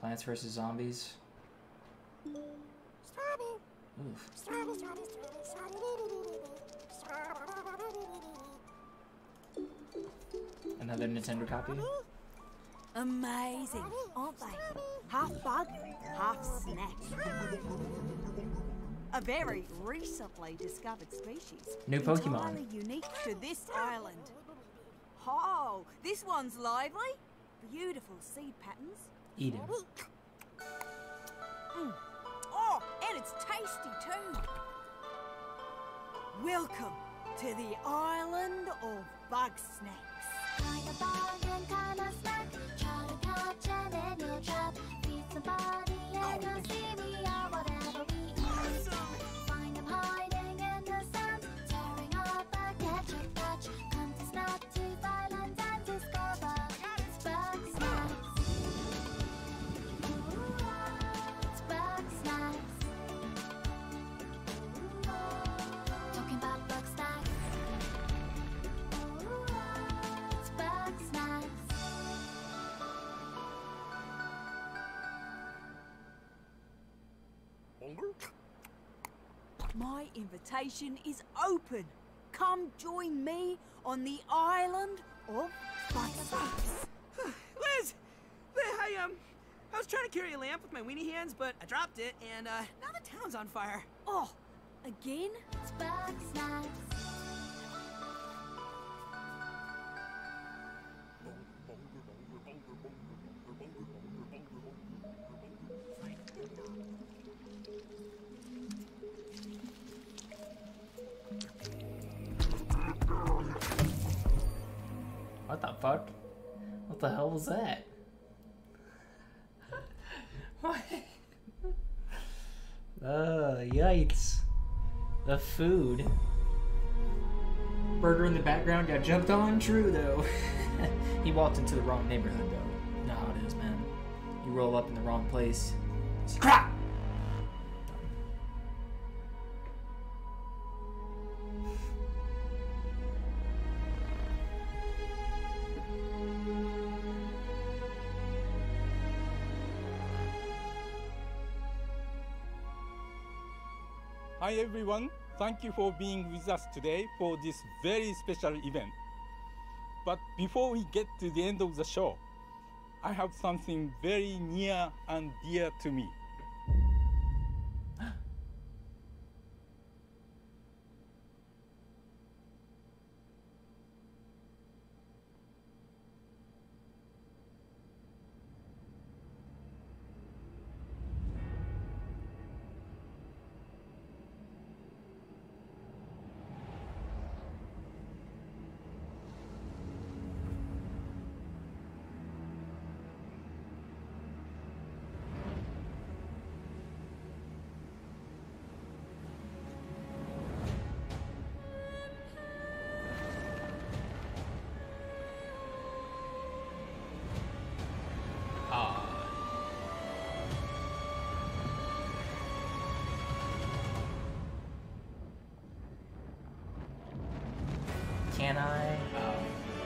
Plants versus Zombies. Oof. Another Nintendo copy. Amazing, aren't they? Half bug, half snack. A very recently discovered species. New Pokemon. Entirely unique to this island. Oh, this one's lively. Beautiful seed patterns. Eat him. Mm. Oh, and it's tasty too. Welcome to the island of bug snacks. Find a bargain kind of snack. Try to catch it in your trap. Feed somebody and you'll see me or whatever we eat. Find them hiding in the sand, tearing up a catch and catch. Come to Snack Tooth Island and discover it's bug snacks. It's bug snacks. Talking about bug snacks. It's bug snacks. My invitation is open. Come join me on the island of bug snacks. Liz! Liz, I, um, I was trying to carry a lamp with my weenie hands, but I dropped it, and, uh, now the town's on fire. Oh, again? It's bug snacks. What the fuck? What the hell was that? What? Uh, yikes. The food. Burger in the background got jumped on? True, though. He walked into the wrong neighborhood, though. You know how it is, man. You roll up in the wrong place. Crap! Hi everyone, thank you for being with us today for this very special event. But before we get to the end of the show, I have something very near and dear to me. Can I? Oh.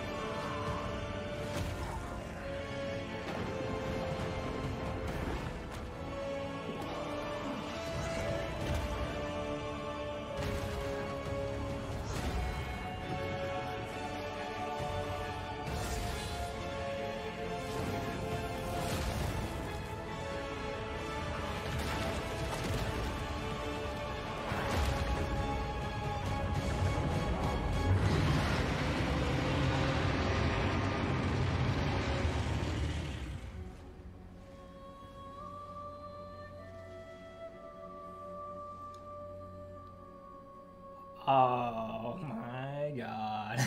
Oh my god.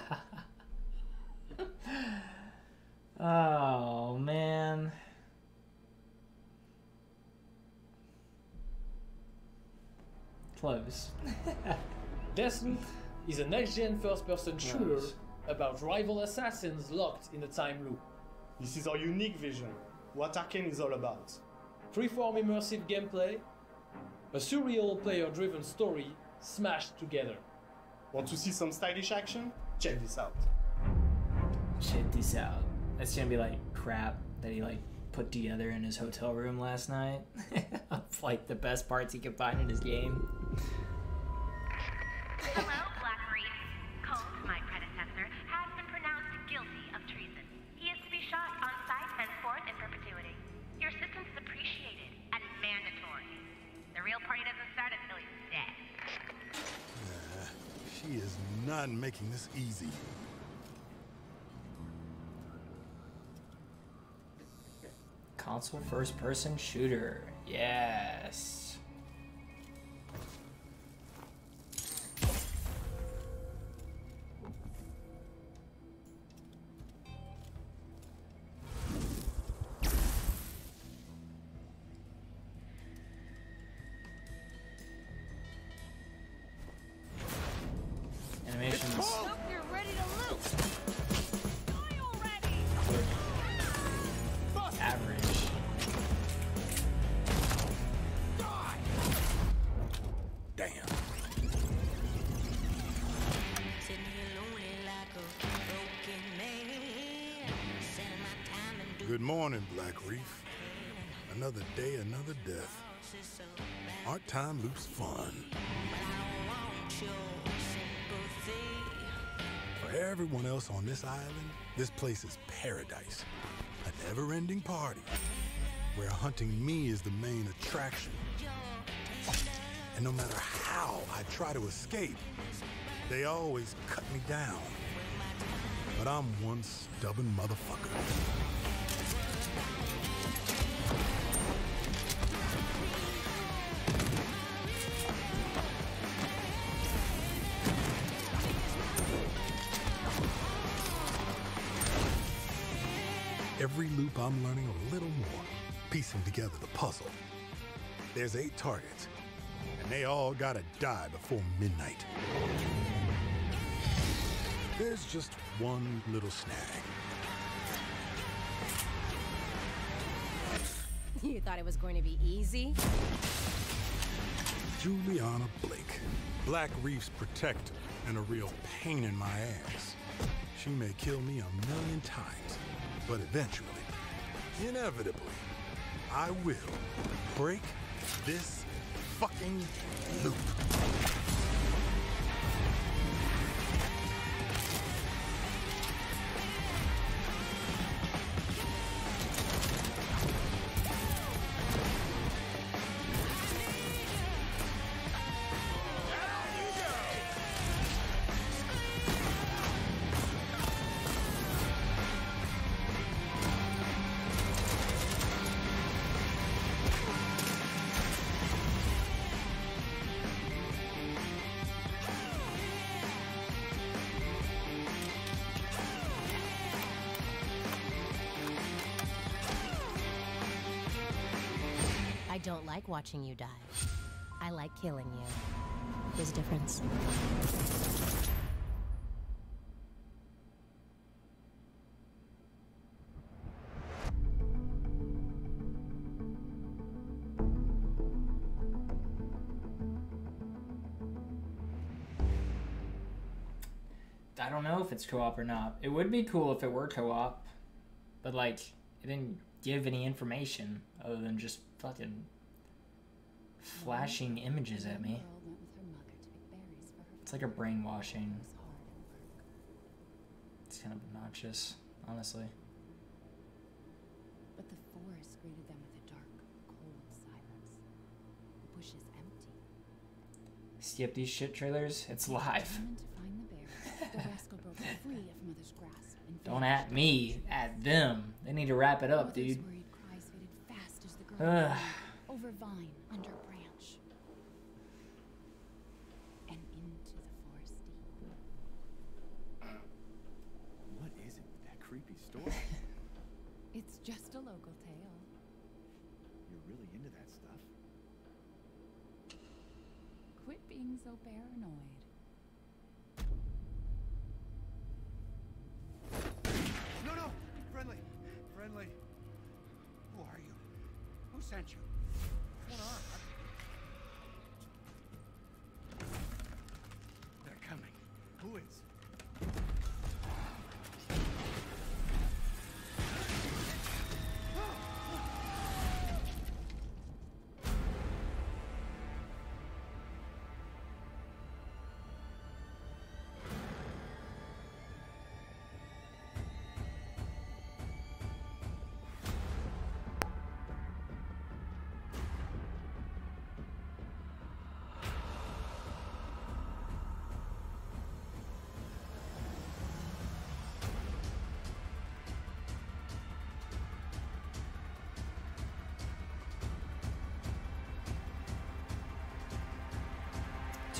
Oh man. Close. Deathloop is a next-gen first-person shooter Close. about rival assassins locked in a time loop. This is our unique vision, what Arkane is all about. Freeform immersive gameplay, a surreal player-driven story smashed together. Want to see some stylish action? Check this out. Check this out. That's gonna be like crap that he like put together in his hotel room last night. Of, like, the best parts he could find in his game. Hello, Black Reef. Colt, my predecessor, has been pronounced guilty of treason. He is to be shot on sight henceforth in perpetuity. Your assistance is appreciated and mandatory. The real party doesn't start until he's dead. Nah, she is not making this easy. Console first-person shooter. Yes. Animations. Hope you're ready to loot. Average. Damn. Good morning, Black Reef. Another day, another death. Aren't time loops fun? For everyone else on this island, this place is paradise. A never-ending party where hunting me is the main attraction. And no matter how I try to escape, they always cut me down. But I'm one stubborn motherfucker. Every loop I'm learning a little more, piecing together the puzzle. There's eight targets, and they all gotta die before midnight. There's just one little snag. You thought it was going to be easy? Juliana Blake, Black Reef's protector and a real pain in my ass. She may kill me a million times, but eventually, inevitably, I will break this fucking loop. I don't like watching you die. I like killing you. There's a difference. I don't know if it's co-op or not. It would be cool if it were co-op, but like it didn't give any information other than just fucking flashing images at me. It's like a brainwashing. It's kind of obnoxious, honestly. But the forest greeted them with a dark, cold silence. The bush is empty. Skip these shit trailers. It's live. Determined to find the bear, the rascal broke free of Mother's grasp and Don't at me, at them. They need to wrap it up, Mother's dude. worried cries faded fast as the girl Ugh. ran over vine, under branch, and into the forest deep. What is it with that creepy story? It's just a local tale. You're really into that stuff. Quit being so paranoid. No, no! Friendly! Friendly! Who are you? Who sent you? What's going on? They're coming. Who is?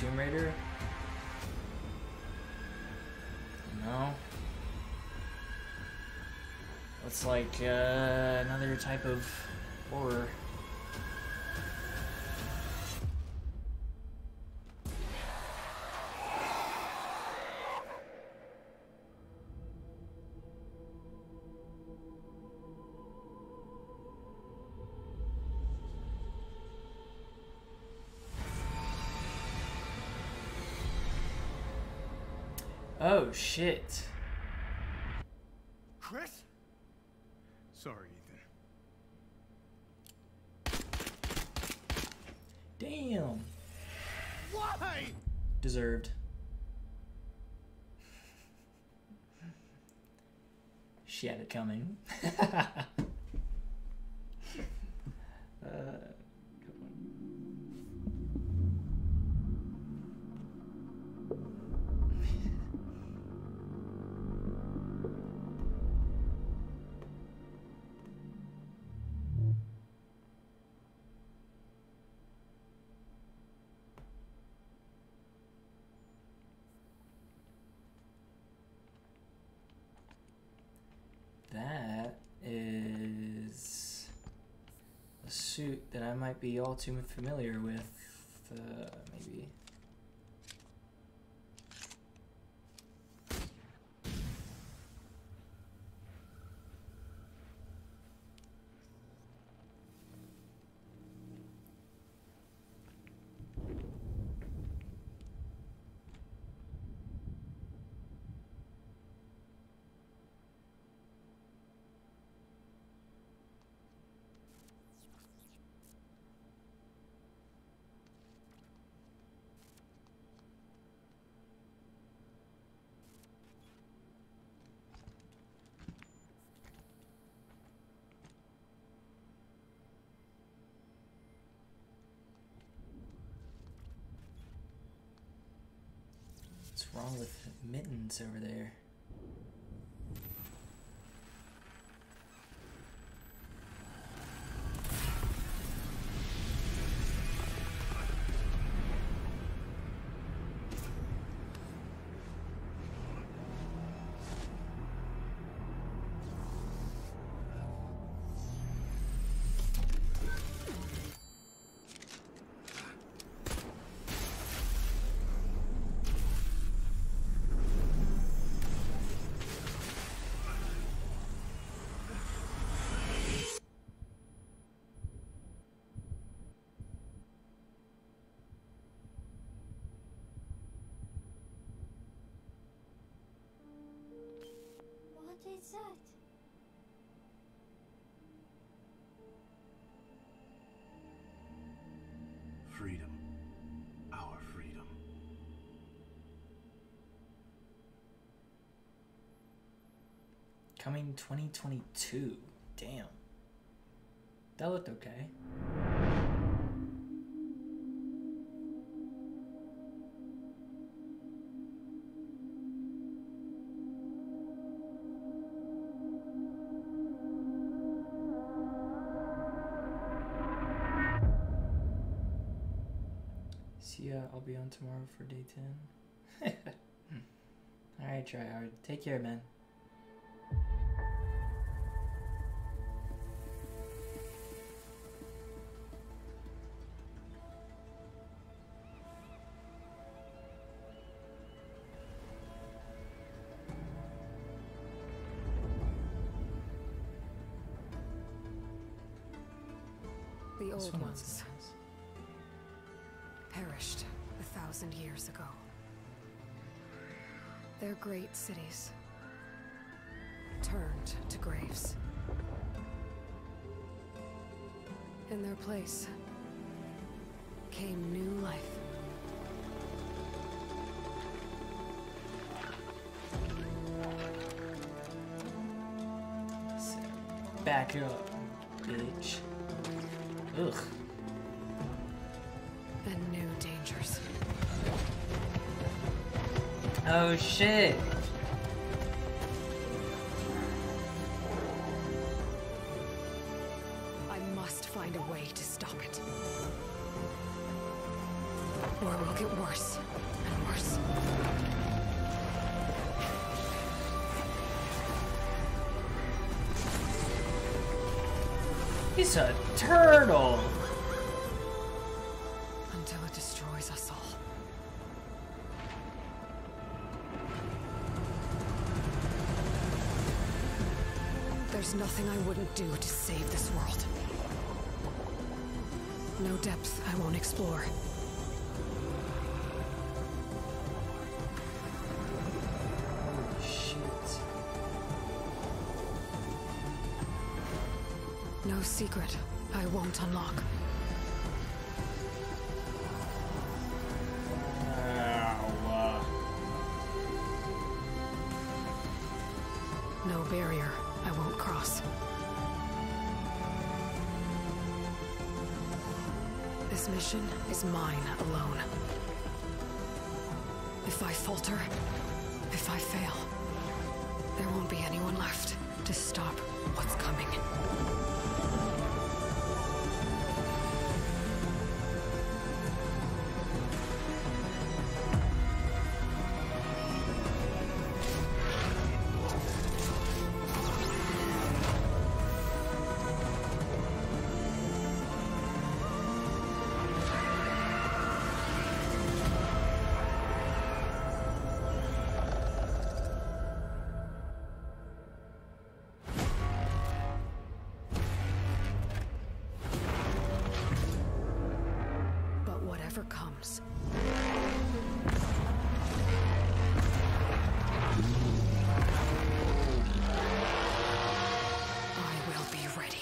Tomb Raider? No. It's like uh, another type of horror. Oh shit. Chris? Sorry, Ethan. Damn. Why? Deserved. She had it coming. uh, That is a suit that I might be all too familiar with, uh, maybe. What's wrong with Mittens over there? What is that? Freedom. Our freedom. Coming twenty twenty-two. Damn. That looked okay. See ya, I'll be on tomorrow for day ten. Alright, try hard. Take care, man. The This old one ones looks nice. perished a thousand years ago. Their great cities turned to graves. In their place came new life. Back up, bitch. Ugh. And new dangers. Oh shit. I must find a way to stop it. Or it will get worse and worse. He's a turtle! Until it destroys us all. There's nothing I wouldn't do to save this world. No depth I won't explore. Shit. No secret I won't unlock. Ow. No barrier I won't cross. This mission is mine alone. If I falter, if I fail, there won't be anyone left to stop what's coming. Whatever comes. I will be ready.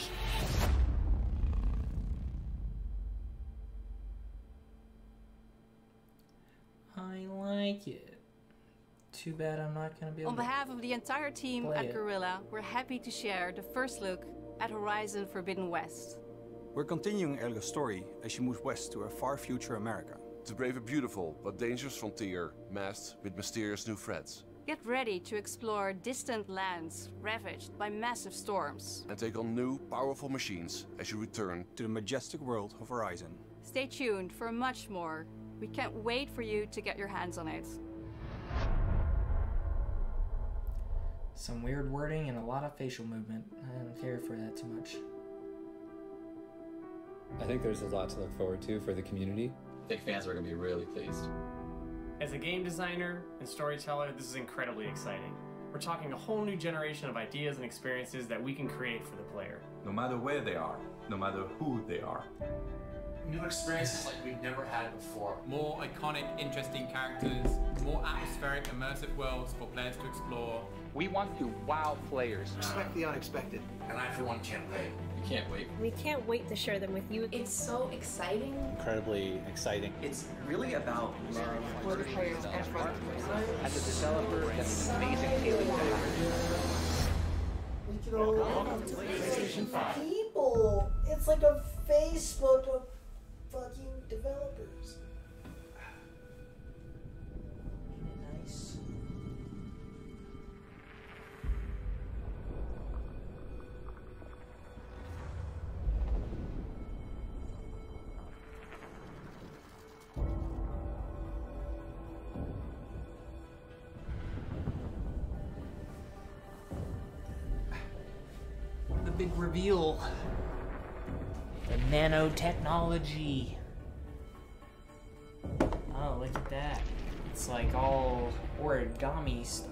I like it. Too bad I'm not gonna be able On to behalf of the entire team play at it. Guerrilla, we're happy to share the first look at Horizon Forbidden West. We're continuing Elga's story as she moves west to a far future America. To brave a beautiful but dangerous frontier masked with mysterious new threats. Get ready to explore distant lands ravaged by massive storms. And take on new, powerful machines as you return to the majestic world of Horizon. Stay tuned for much more. We can't wait for you to get your hands on it. Some weird wording and a lot of facial movement. I don't care for that too much. I think there's a lot to look forward to for the community. I think fans are going to be really pleased. As a game designer and storyteller, this is incredibly exciting. We're talking a whole new generation of ideas and experiences that we can create for the player. No matter where they are, no matter who they are. New experiences like we've never had before. More iconic, interesting characters, more atmospheric, immersive worlds for players to explore. We want to wow players. Expect the unexpected. And I, for one, can't wait. We can't wait. We can't wait to share them with you. It's so exciting. Incredibly exciting. It's really about love for the players and for the players. As a developer, that's an amazing feeling. People! It's like a Facebook of fucking developers. Nice. The big reveal. The nanotechnology. Oh, look at that. It's like all origami stuff.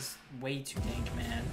That's way too dank, man.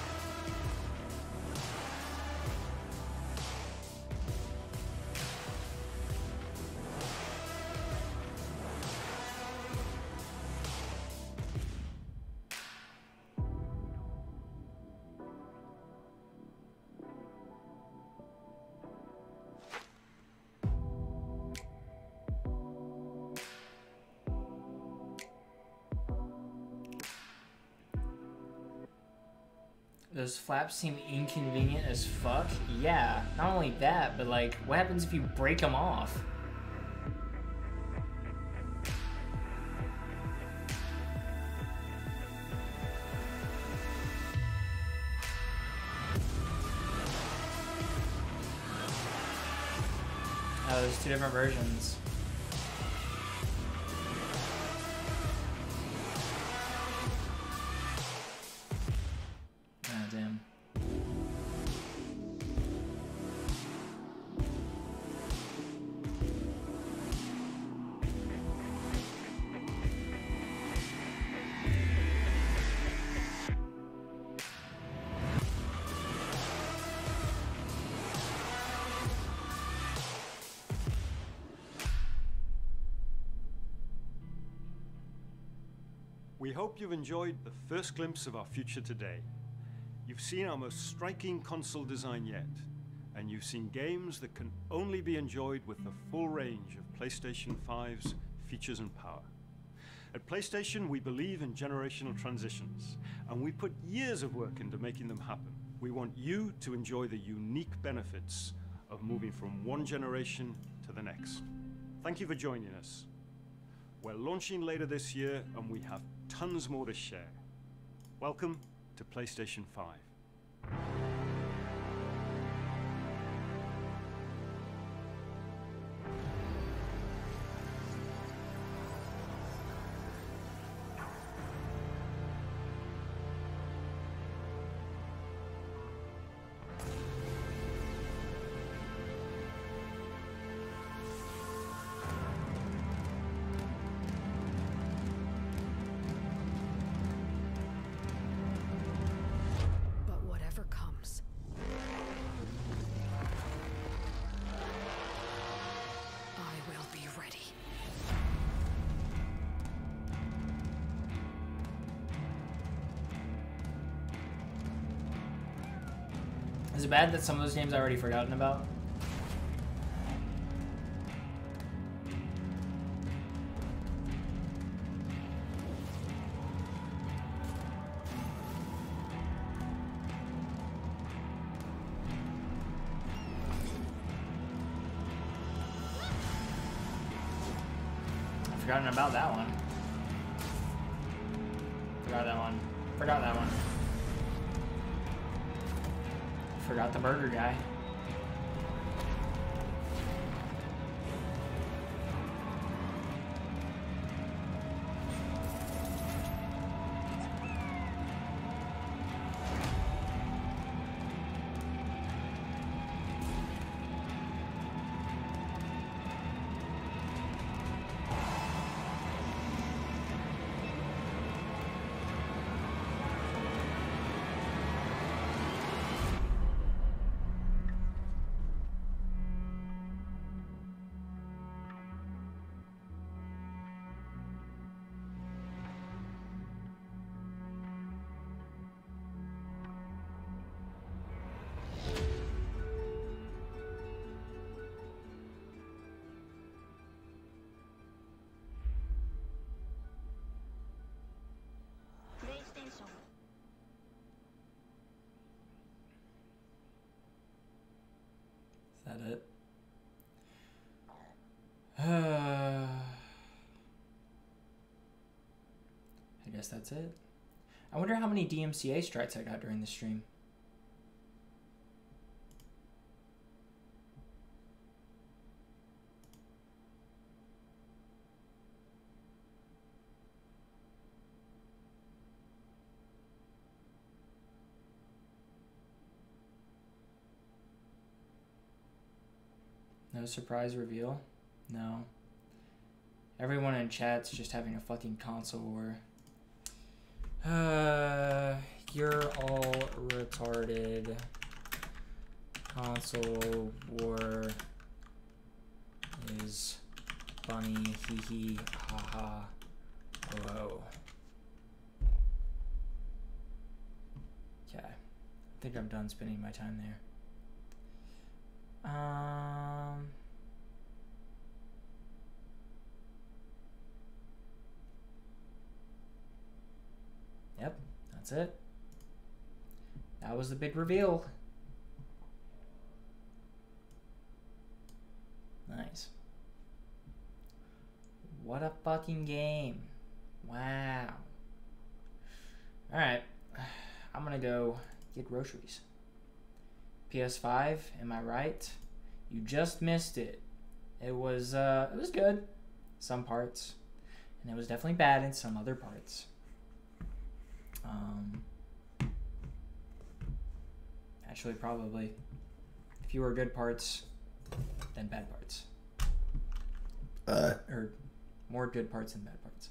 Those flaps seem inconvenient as fuck. Yeah, not only that, but like, what happens if you break them off? Oh, there's two different versions. We hope you've enjoyed the first glimpse of our future today. You've seen our most striking console design yet, and you've seen games that can only be enjoyed with the full range of PlayStation five's features and power. At PlayStation, we believe in generational transitions, and we put years of work into making them happen. We want you to enjoy the unique benefits of moving from one generation to the next. Thank you for joining us. We're launching later this year, and we have tons more to share. Welcome to PlayStation five. Is it bad that some of those games I've already forgotten about? I've forgotten about that one. Forgot that one. Forgot that one. Forgot the burger guy. Is that it? Uh, I guess that's it. I wonder how many D M C A strikes I got during the stream. No surprise reveal? No. Everyone in chat's just having a fucking console war. Uh, you're all retarded. Console war is funny. Hee hee. Ha ha. Whoa. Okay. I think I'm done spending my time there. Um. Yep, that's it. That was the big reveal. Nice. What a fucking game. Wow. Alright. I'm gonna go get groceries. P S five, am I right? You just missed it. It was, uh, it was good. Some parts. And it was definitely bad in some other parts. Um, actually, probably fewer good parts than bad parts. Uh. Or more good parts than bad parts.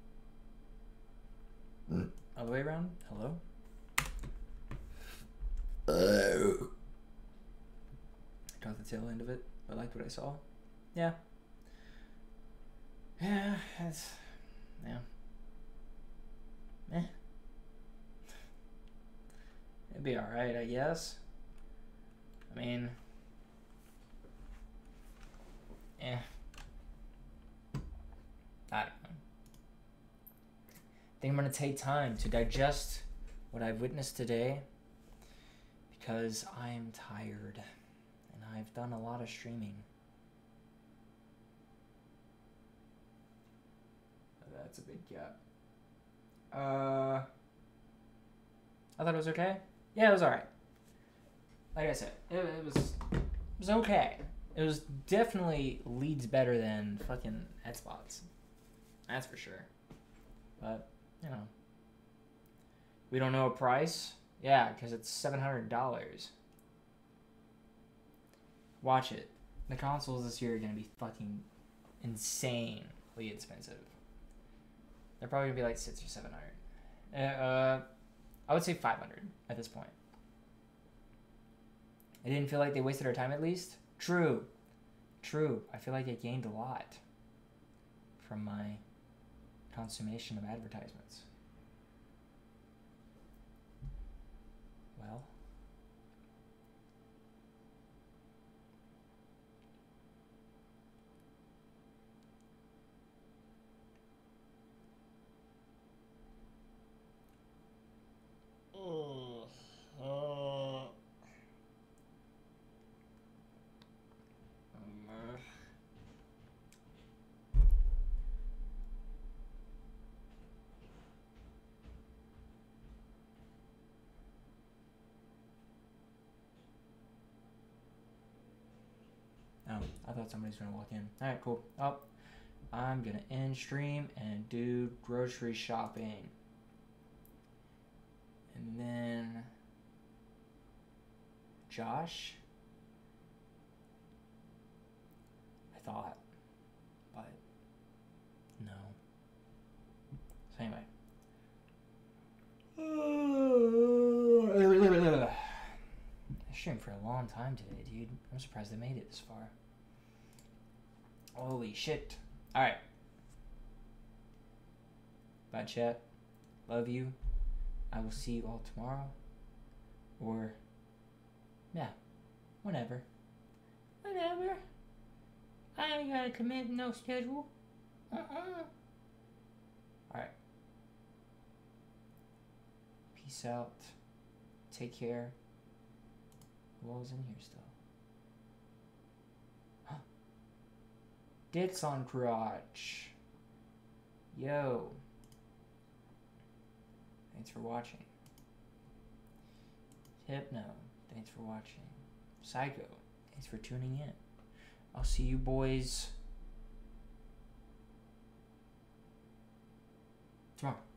Mm. All the way around? Hello? Uh. I caught the tail end of it, but I liked what I saw. Yeah. Yeah, it's... Yeah. Eh. It'd be alright, I guess. I mean... Eh. I don't know. I think I'm gonna take time to digest what I've witnessed today because I'm tired and I've done a lot of streaming. That's a big gap. Uh, I thought it was okay. Yeah, it was alright. Like I said, it, it was it was okay. It was definitely leads better than fucking Headspots. That's for sure. But, you know. We don't know a price? Yeah, because it's seven hundred dollars. Watch it. The consoles this year are going to be fucking insanely expensive. They're probably going to be like six or seven hundred. Uh, I would say five hundred at this point. I didn't feel like they wasted our time at least. True. True. I feel like I gained a lot from my consummation of advertisements. Well. Oh. Uh. Oh, I thought somebody was gonna walk in. Alright, cool. Oh, I'm gonna end stream and do grocery shopping. And then Josh, I thought, but no. So anyway. I streamed for a long time today, dude. I'm surprised I made it this far. Holy shit. Alright. Bye, chat. Love you. I will see you all tomorrow. Or, yeah, whenever. Whenever. I ain't gotta commit no schedule. Uh-uh. Alright. Peace out. Take care. Who all's in here still? Huh. Dits on crotch. Yo. Thanks for watching. Hypno, thanks for watching. Psycho, thanks for tuning in. I'll see you boys tomorrow.